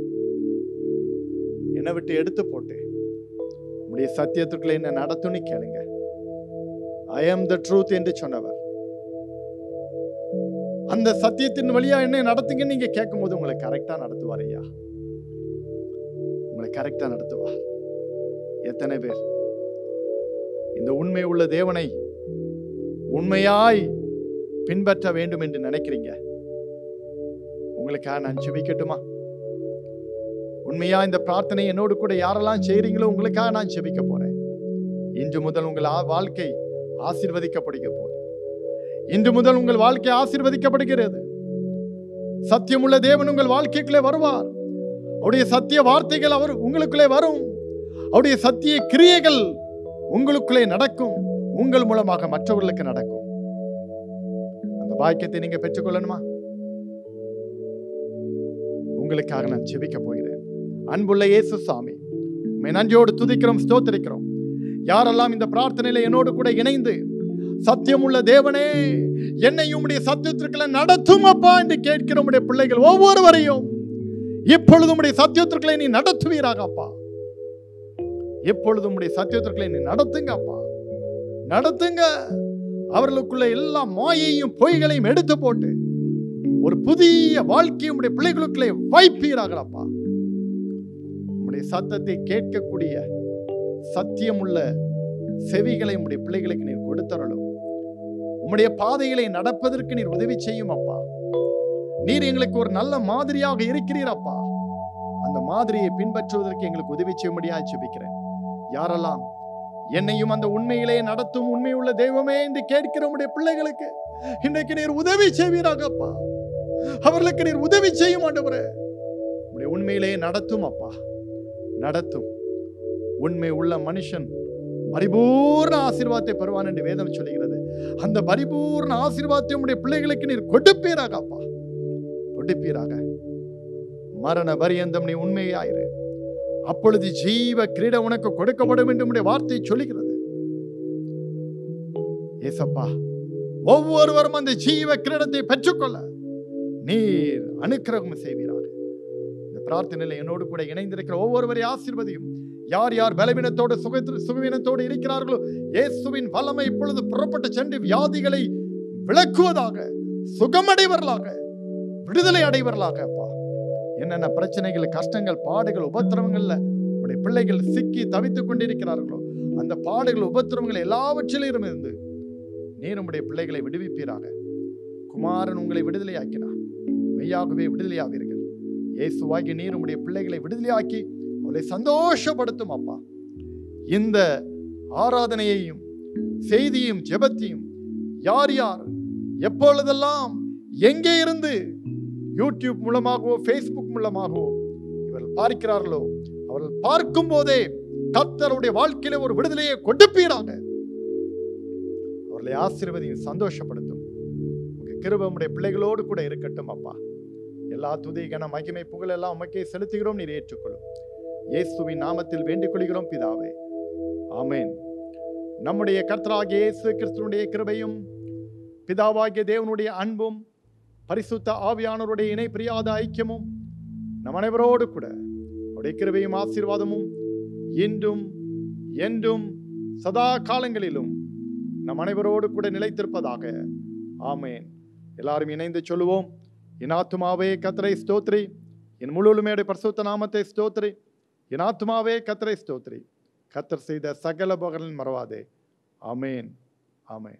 என்னை விட்டு எடுத்து போட்டு உடைய சத்தியத்துக்குள்ள என்ன நடத்துன்னு கேளுங்க. ஐ ஆம் த ட்ரூத் என்று சொன்னவர். அந்த சத்தியத்தின் வழியா என்ன நடத்துங்க நீங்க கேட்கும் போது உங்களை கரெக்டா நடத்துவார். ஐயா உங்களை கரெக்டா நடத்துவார். எத்தனை பேர் இந்த உண்மை உள்ள தேவனை உண்மையாய் பின்பற்ற வேண்டும் என்று நினைக்கிறீங்க? உங்களுக்காக நான் ஜெபிக்கட்டுமா? உண்மையா இந்த பிரார்த்தனை என்னோடு கூட யாரெல்லாம் செய்றீங்களோ உங்களுக்காக நான் ஜெபிக்க போறேன். இன்று முதல் உங்கள் வாழ்க்கை ஆசீர்வதிக்கப்படுக போகுது. இன்று முதல் உங்கள் வாழ்க்கை ஆசீர்வதிக்கப்படுகிறது. சத்தியமுள்ள தேவன் உங்கள் வாழ்க்கைக்குள்ளே வருவார். அவருடைய சத்திய வார்த்தைகள் அவர் உங்களுக்குள்ளே வரும். அவருடைய சத்திய கிரியைகள் உங்களுக்குள்ளே நடக்கும். உங்கள் மூலமாக மற்றவர்களுக்கு நடக்கும். அந்த பாக்கியத்தை நீங்க பெற்றுக்கொள்ளணுமா? உங்களுக்காக நான் ஜெபிக்க போகிறேன். அன்புள்ள இயேசு சாமி, உம்மை நன்றியோடு துதிக்கிறோம், ஸ்தோத்திரிக்கிறோம். யாரெல்லாம் இந்த பிரார்த்தனையில என்னோடு கூட இணைந்து சத்தியமுள்ள தேவனே என்னையும் உம்முடைய சத்தியத்திற்குள்ள நடத்தும் அப்பா என்று கேட்கிற உம்முடைய பிள்ளைகள் ஒவ்வொருவரையும் இப்பொழுது உம்முடைய சத்தியத்திற்குள்ள நீ நடத்துவீராக அப்பா. எப்பொழுது உம்முடைய சத்தியத்திற்குள்ள நீ நடத்துங்க அப்பா, நடத்துங்க. அவர்களுக்குள்ள எல்லா மாயையும் பொய்களையும் எடுத்து போட்டு ஒரு புதிய வாழ்க்கையை உம்முடைய பிள்ளைகளுக்குள்ளே வைப்பீராகப்பா. உம்முடைய சத்தத்தை கேட்கக்கூடிய சத்தியமுள்ள செவிகளை உம்முடைய பிள்ளைகளுக்கு நீர் கொடுத்தரலும். உம்முடைய பாதைகளை நடப்பதற்கு நீர் உதவி செய்யும் அப்பா. நீர் எங்களுக்கு ஒரு நல்ல மாதிரியாக இருக்கிறீர் அப்பா. அந்த மாதிரியை பின்பற்றுவதற்கு எங்களுக்கு உதவி செய்யும்படியாக ஜெபிக்கிறேன். யாரெல்லாம் என்னையும் அந்த உண்மையிலே நடத்தும் உண்மையுள்ள தெய்வமே என்று கேட்கிற உம்முடைய பிள்ளைகளுக்கு இன்றைக்கு நீர் உதவி செய்வீராகப்பா. அவர்களுக்கு நீர் உதவி செய்யும் ஆண்டவரே. உம்முடைய உண்மையிலே நடத்தும் அப்பா, நடத்தும். உண்மை உள்ள மனுஷன் பரிபூர்ண ஆசீர்வாதத்தை பெறுவான் என்று வேதம் சொல்லுகிறது. அந்த பரிபூர்ண ஆசீர்வாதத்தை உம்முடைய பிள்ளைகளுக்கு நீர் கொடுப்பீராக அப்பா, கொடுப்பீராக. மரண பரியந்தம் நீ உண்மையாயிரு, அப்பொழுது ஜீவ கிரீடம் உனக்கு கொடுக்கப்படும் என்று உம்முடைய வார்த்தை சொல்லுகிறது. ஏசப்பா, ஒவ்வொருவரும் அந்த ஜீவ கிரீடத்தை பெற்றுக்கொள்ள நீர் அனுக்கிரகம் செய்வீராக. இந்த பிரார்த்தனையில் என்னோடு கூட இணைந்திருக்கிற ஒவ்வொருவரையும் ஆசீர்வதியும். யார் யார் பலவீனத்தோடு சுகவீனத்தோடு இருக்கிறார்களோ, இயேசுவின் வல்லமை இப்பொழுது புறப்பட்டு சென்று வியாதிகளை விளக்குவதாக, சுகமடைவர்களாக, விடுதலை அடைவர்களாக. அப்பா, என்னென்ன பிரச்சனைகள், கஷ்டங்கள், பாடுகள், உபத்திரவங்கள்ல உடைய பிள்ளைகள் சிக்கி தவித்துக் கொண்டிருக்கிறார்களோ, அந்த பாடுகள், உபத்திரவங்கள் எல்லாவற்றிலும் இருந்து நீர் உம்முடைய பிள்ளைகளை விடுவிப்பீராக. குமாரன் உங்களை விடுதலையாக்கினார், மெய்யாகவே விடுதலையாவீர்கள். இயேசுவாகி நீர் உம்முடைய பிள்ளைகளை விடுதலையாக்கி அவளை சந்தோஷப்படுத்தும் அப்பா. இந்த ஆராதனையையும் செய்தியும் ஜெபத்தையும் யார் யார் எப்பொழுதெல்லாம் எங்கே இருந்து யூடியூப் மூலமாகவோ ஃபேஸ்புக் மூலமாகவோ இவர்கள் பார்க்கிறார்களோ, அவர்கள் பார்க்கும் போதே கர்த்தருடைய வாழ்க்கையில ஒரு விடுதலையை கொடுப்பீராக. அவர்களை ஆசீர்வதியும், சந்தோஷப்படுத்தும். கிருபை உம்முடைய பிள்ளைகளோடு கூட இருக்கட்டும் அப்பா. எல்லா துதி, கன, மகிமை, புகழ் எல்லாம் உமக்கே செலுத்துகிறோம், நீர் ஏற்றுக்கொள்ளும். இயேசுவின் நாமத்தில் வேண்டிக் கொள்கிறோம் பிதாவே, ஆமென். நம்முடைய கர்த்தராகிய இயேசு கிறிஸ்துவினுடைய கிருபையும் பிதாவாகிய தேவனுடைய அன்பும் பரிசுத்த ஆவியானவருடைய இணை பிரியாத ஐக்கியமும் நம் அனைவரோடு கூட அவருடைய கிருபையும் ஆசீர்வாதமும் இன்றும் என்றும் சதா காலங்களிலும் நம் அனைவரோடு கூட நிலைத்திருப்பதாக. ஆமென். எல்லாரும் இணைந்து சொல்லுவோம். என் ஆத்துமாவே கர்த்தரை ஸ்தோத்திரி, என் முழுமையோட பரிசுத்த நாமத்தை ஸ்தோத்திரி. என் ஆத்துமாவே கர்த்தரை ஸ்தோத்திரி, கர்த்தர் செய்த சகல உபகாரங்களையும் மறவாதே. ஆமென், ஆமென்.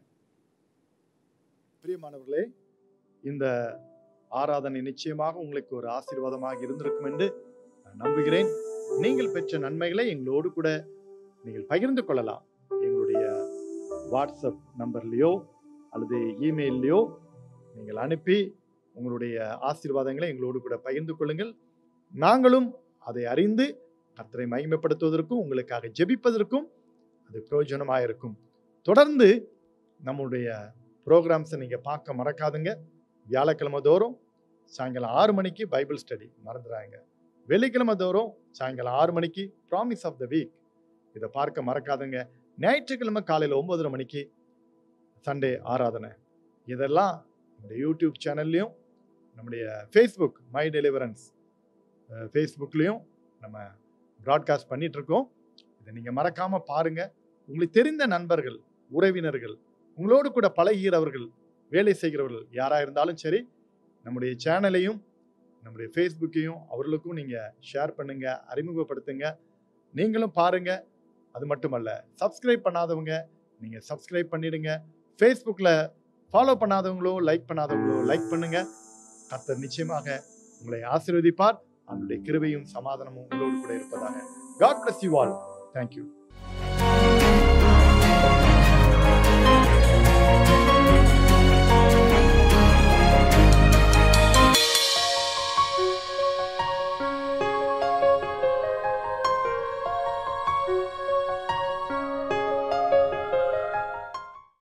பிரியமானவர்களே, இந்த ஆராதனை நிச்சயமாக உங்களுக்கு ஒரு ஆசீர்வாதமாக இருந்திருக்கும் என்று நான் நம்புகிறேன். நீங்கள் பெற்ற நன்மைகளை எங்களோடு கூட நீங்கள் பகிர்ந்து கொள்ளலாம். எங்களுடைய வாட்ஸ்அப் நம்பர்லையோ அல்லது இமெயிலையோ நீங்கள் அனுப்பி உங்களுடைய ஆசீர்வாதங்களை எங்களோடு கூட பகிர்ந்து கொள்ளுங்கள். நாங்களும் அதை அறிந்து கர்த்தரை மகிமைப்படுத்துவதற்கும் உங்களுக்காக ஜெபிப்பதற்கும் அது பிரயோஜனமாக இருக்கும். தொடர்ந்து நம்முடைய ப்ரோக்ராம்ஸை நீங்கள் பார்க்க மறக்காதுங்க. வியாழக்கிழமை தோறும் சாயங்காலம் 6 மணிக்கு பைபிள் ஸ்டடி மறந்துடாங்க. வெள்ளிக்கிழமை தோறும் சாயங்காலம் 6 மணிக்கு ப்ராமிஸ் ஆஃப் த வீக், இதை பார்க்க மறக்காதுங்க. ஞாயிற்றுக்கிழமை காலையில் 9:30 மணிக்கு சண்டே ஆராதனை. இதெல்லாம் நம்முடைய யூடியூப் சேனல்லையும் நம்முடைய ஃபேஸ்புக் மை டெலிவரன்ஸ் ஃபேஸ்புக்லேயும் நம்ம ப்ராட்காஸ்ட் பண்ணிகிட்ருக்கோம். இதை நீங்கள் மறக்காமல் பாருங்கள். உங்களுக்கு தெரிந்த நண்பர்கள், உறவினர்கள், உங்களோடு கூட பழகிறவர்கள், வேலை செய்கிறவர்கள் யாராக இருந்தாலும் சரி, நம்முடைய சேனலையும் நம்முடைய ஃபேஸ்புக்கையும் அவர்களுக்கும் நீங்கள் ஷேர் பண்ணுங்கள், அறிமுகப்படுத்துங்க. நீங்களும் பாருங்கள். அது மட்டுமல்ல, சப்ஸ்கிரைப் பண்ணாதவங்க நீங்கள் சப்ஸ்கிரைப் பண்ணிடுங்க. ஃபேஸ்புக்கில் ஃபாலோ பண்ணாதவங்களோ லைக் பண்ணாதவங்களோ லைக் பண்ணுங்க. கர்த்தர் நிச்சயமாக உங்களை ஆசீர்வதிப்பார். அவருடைய கிருபையும் சமாதானமும் உங்களோடு கூட இருப்பதாக. God bless you all. Thank you.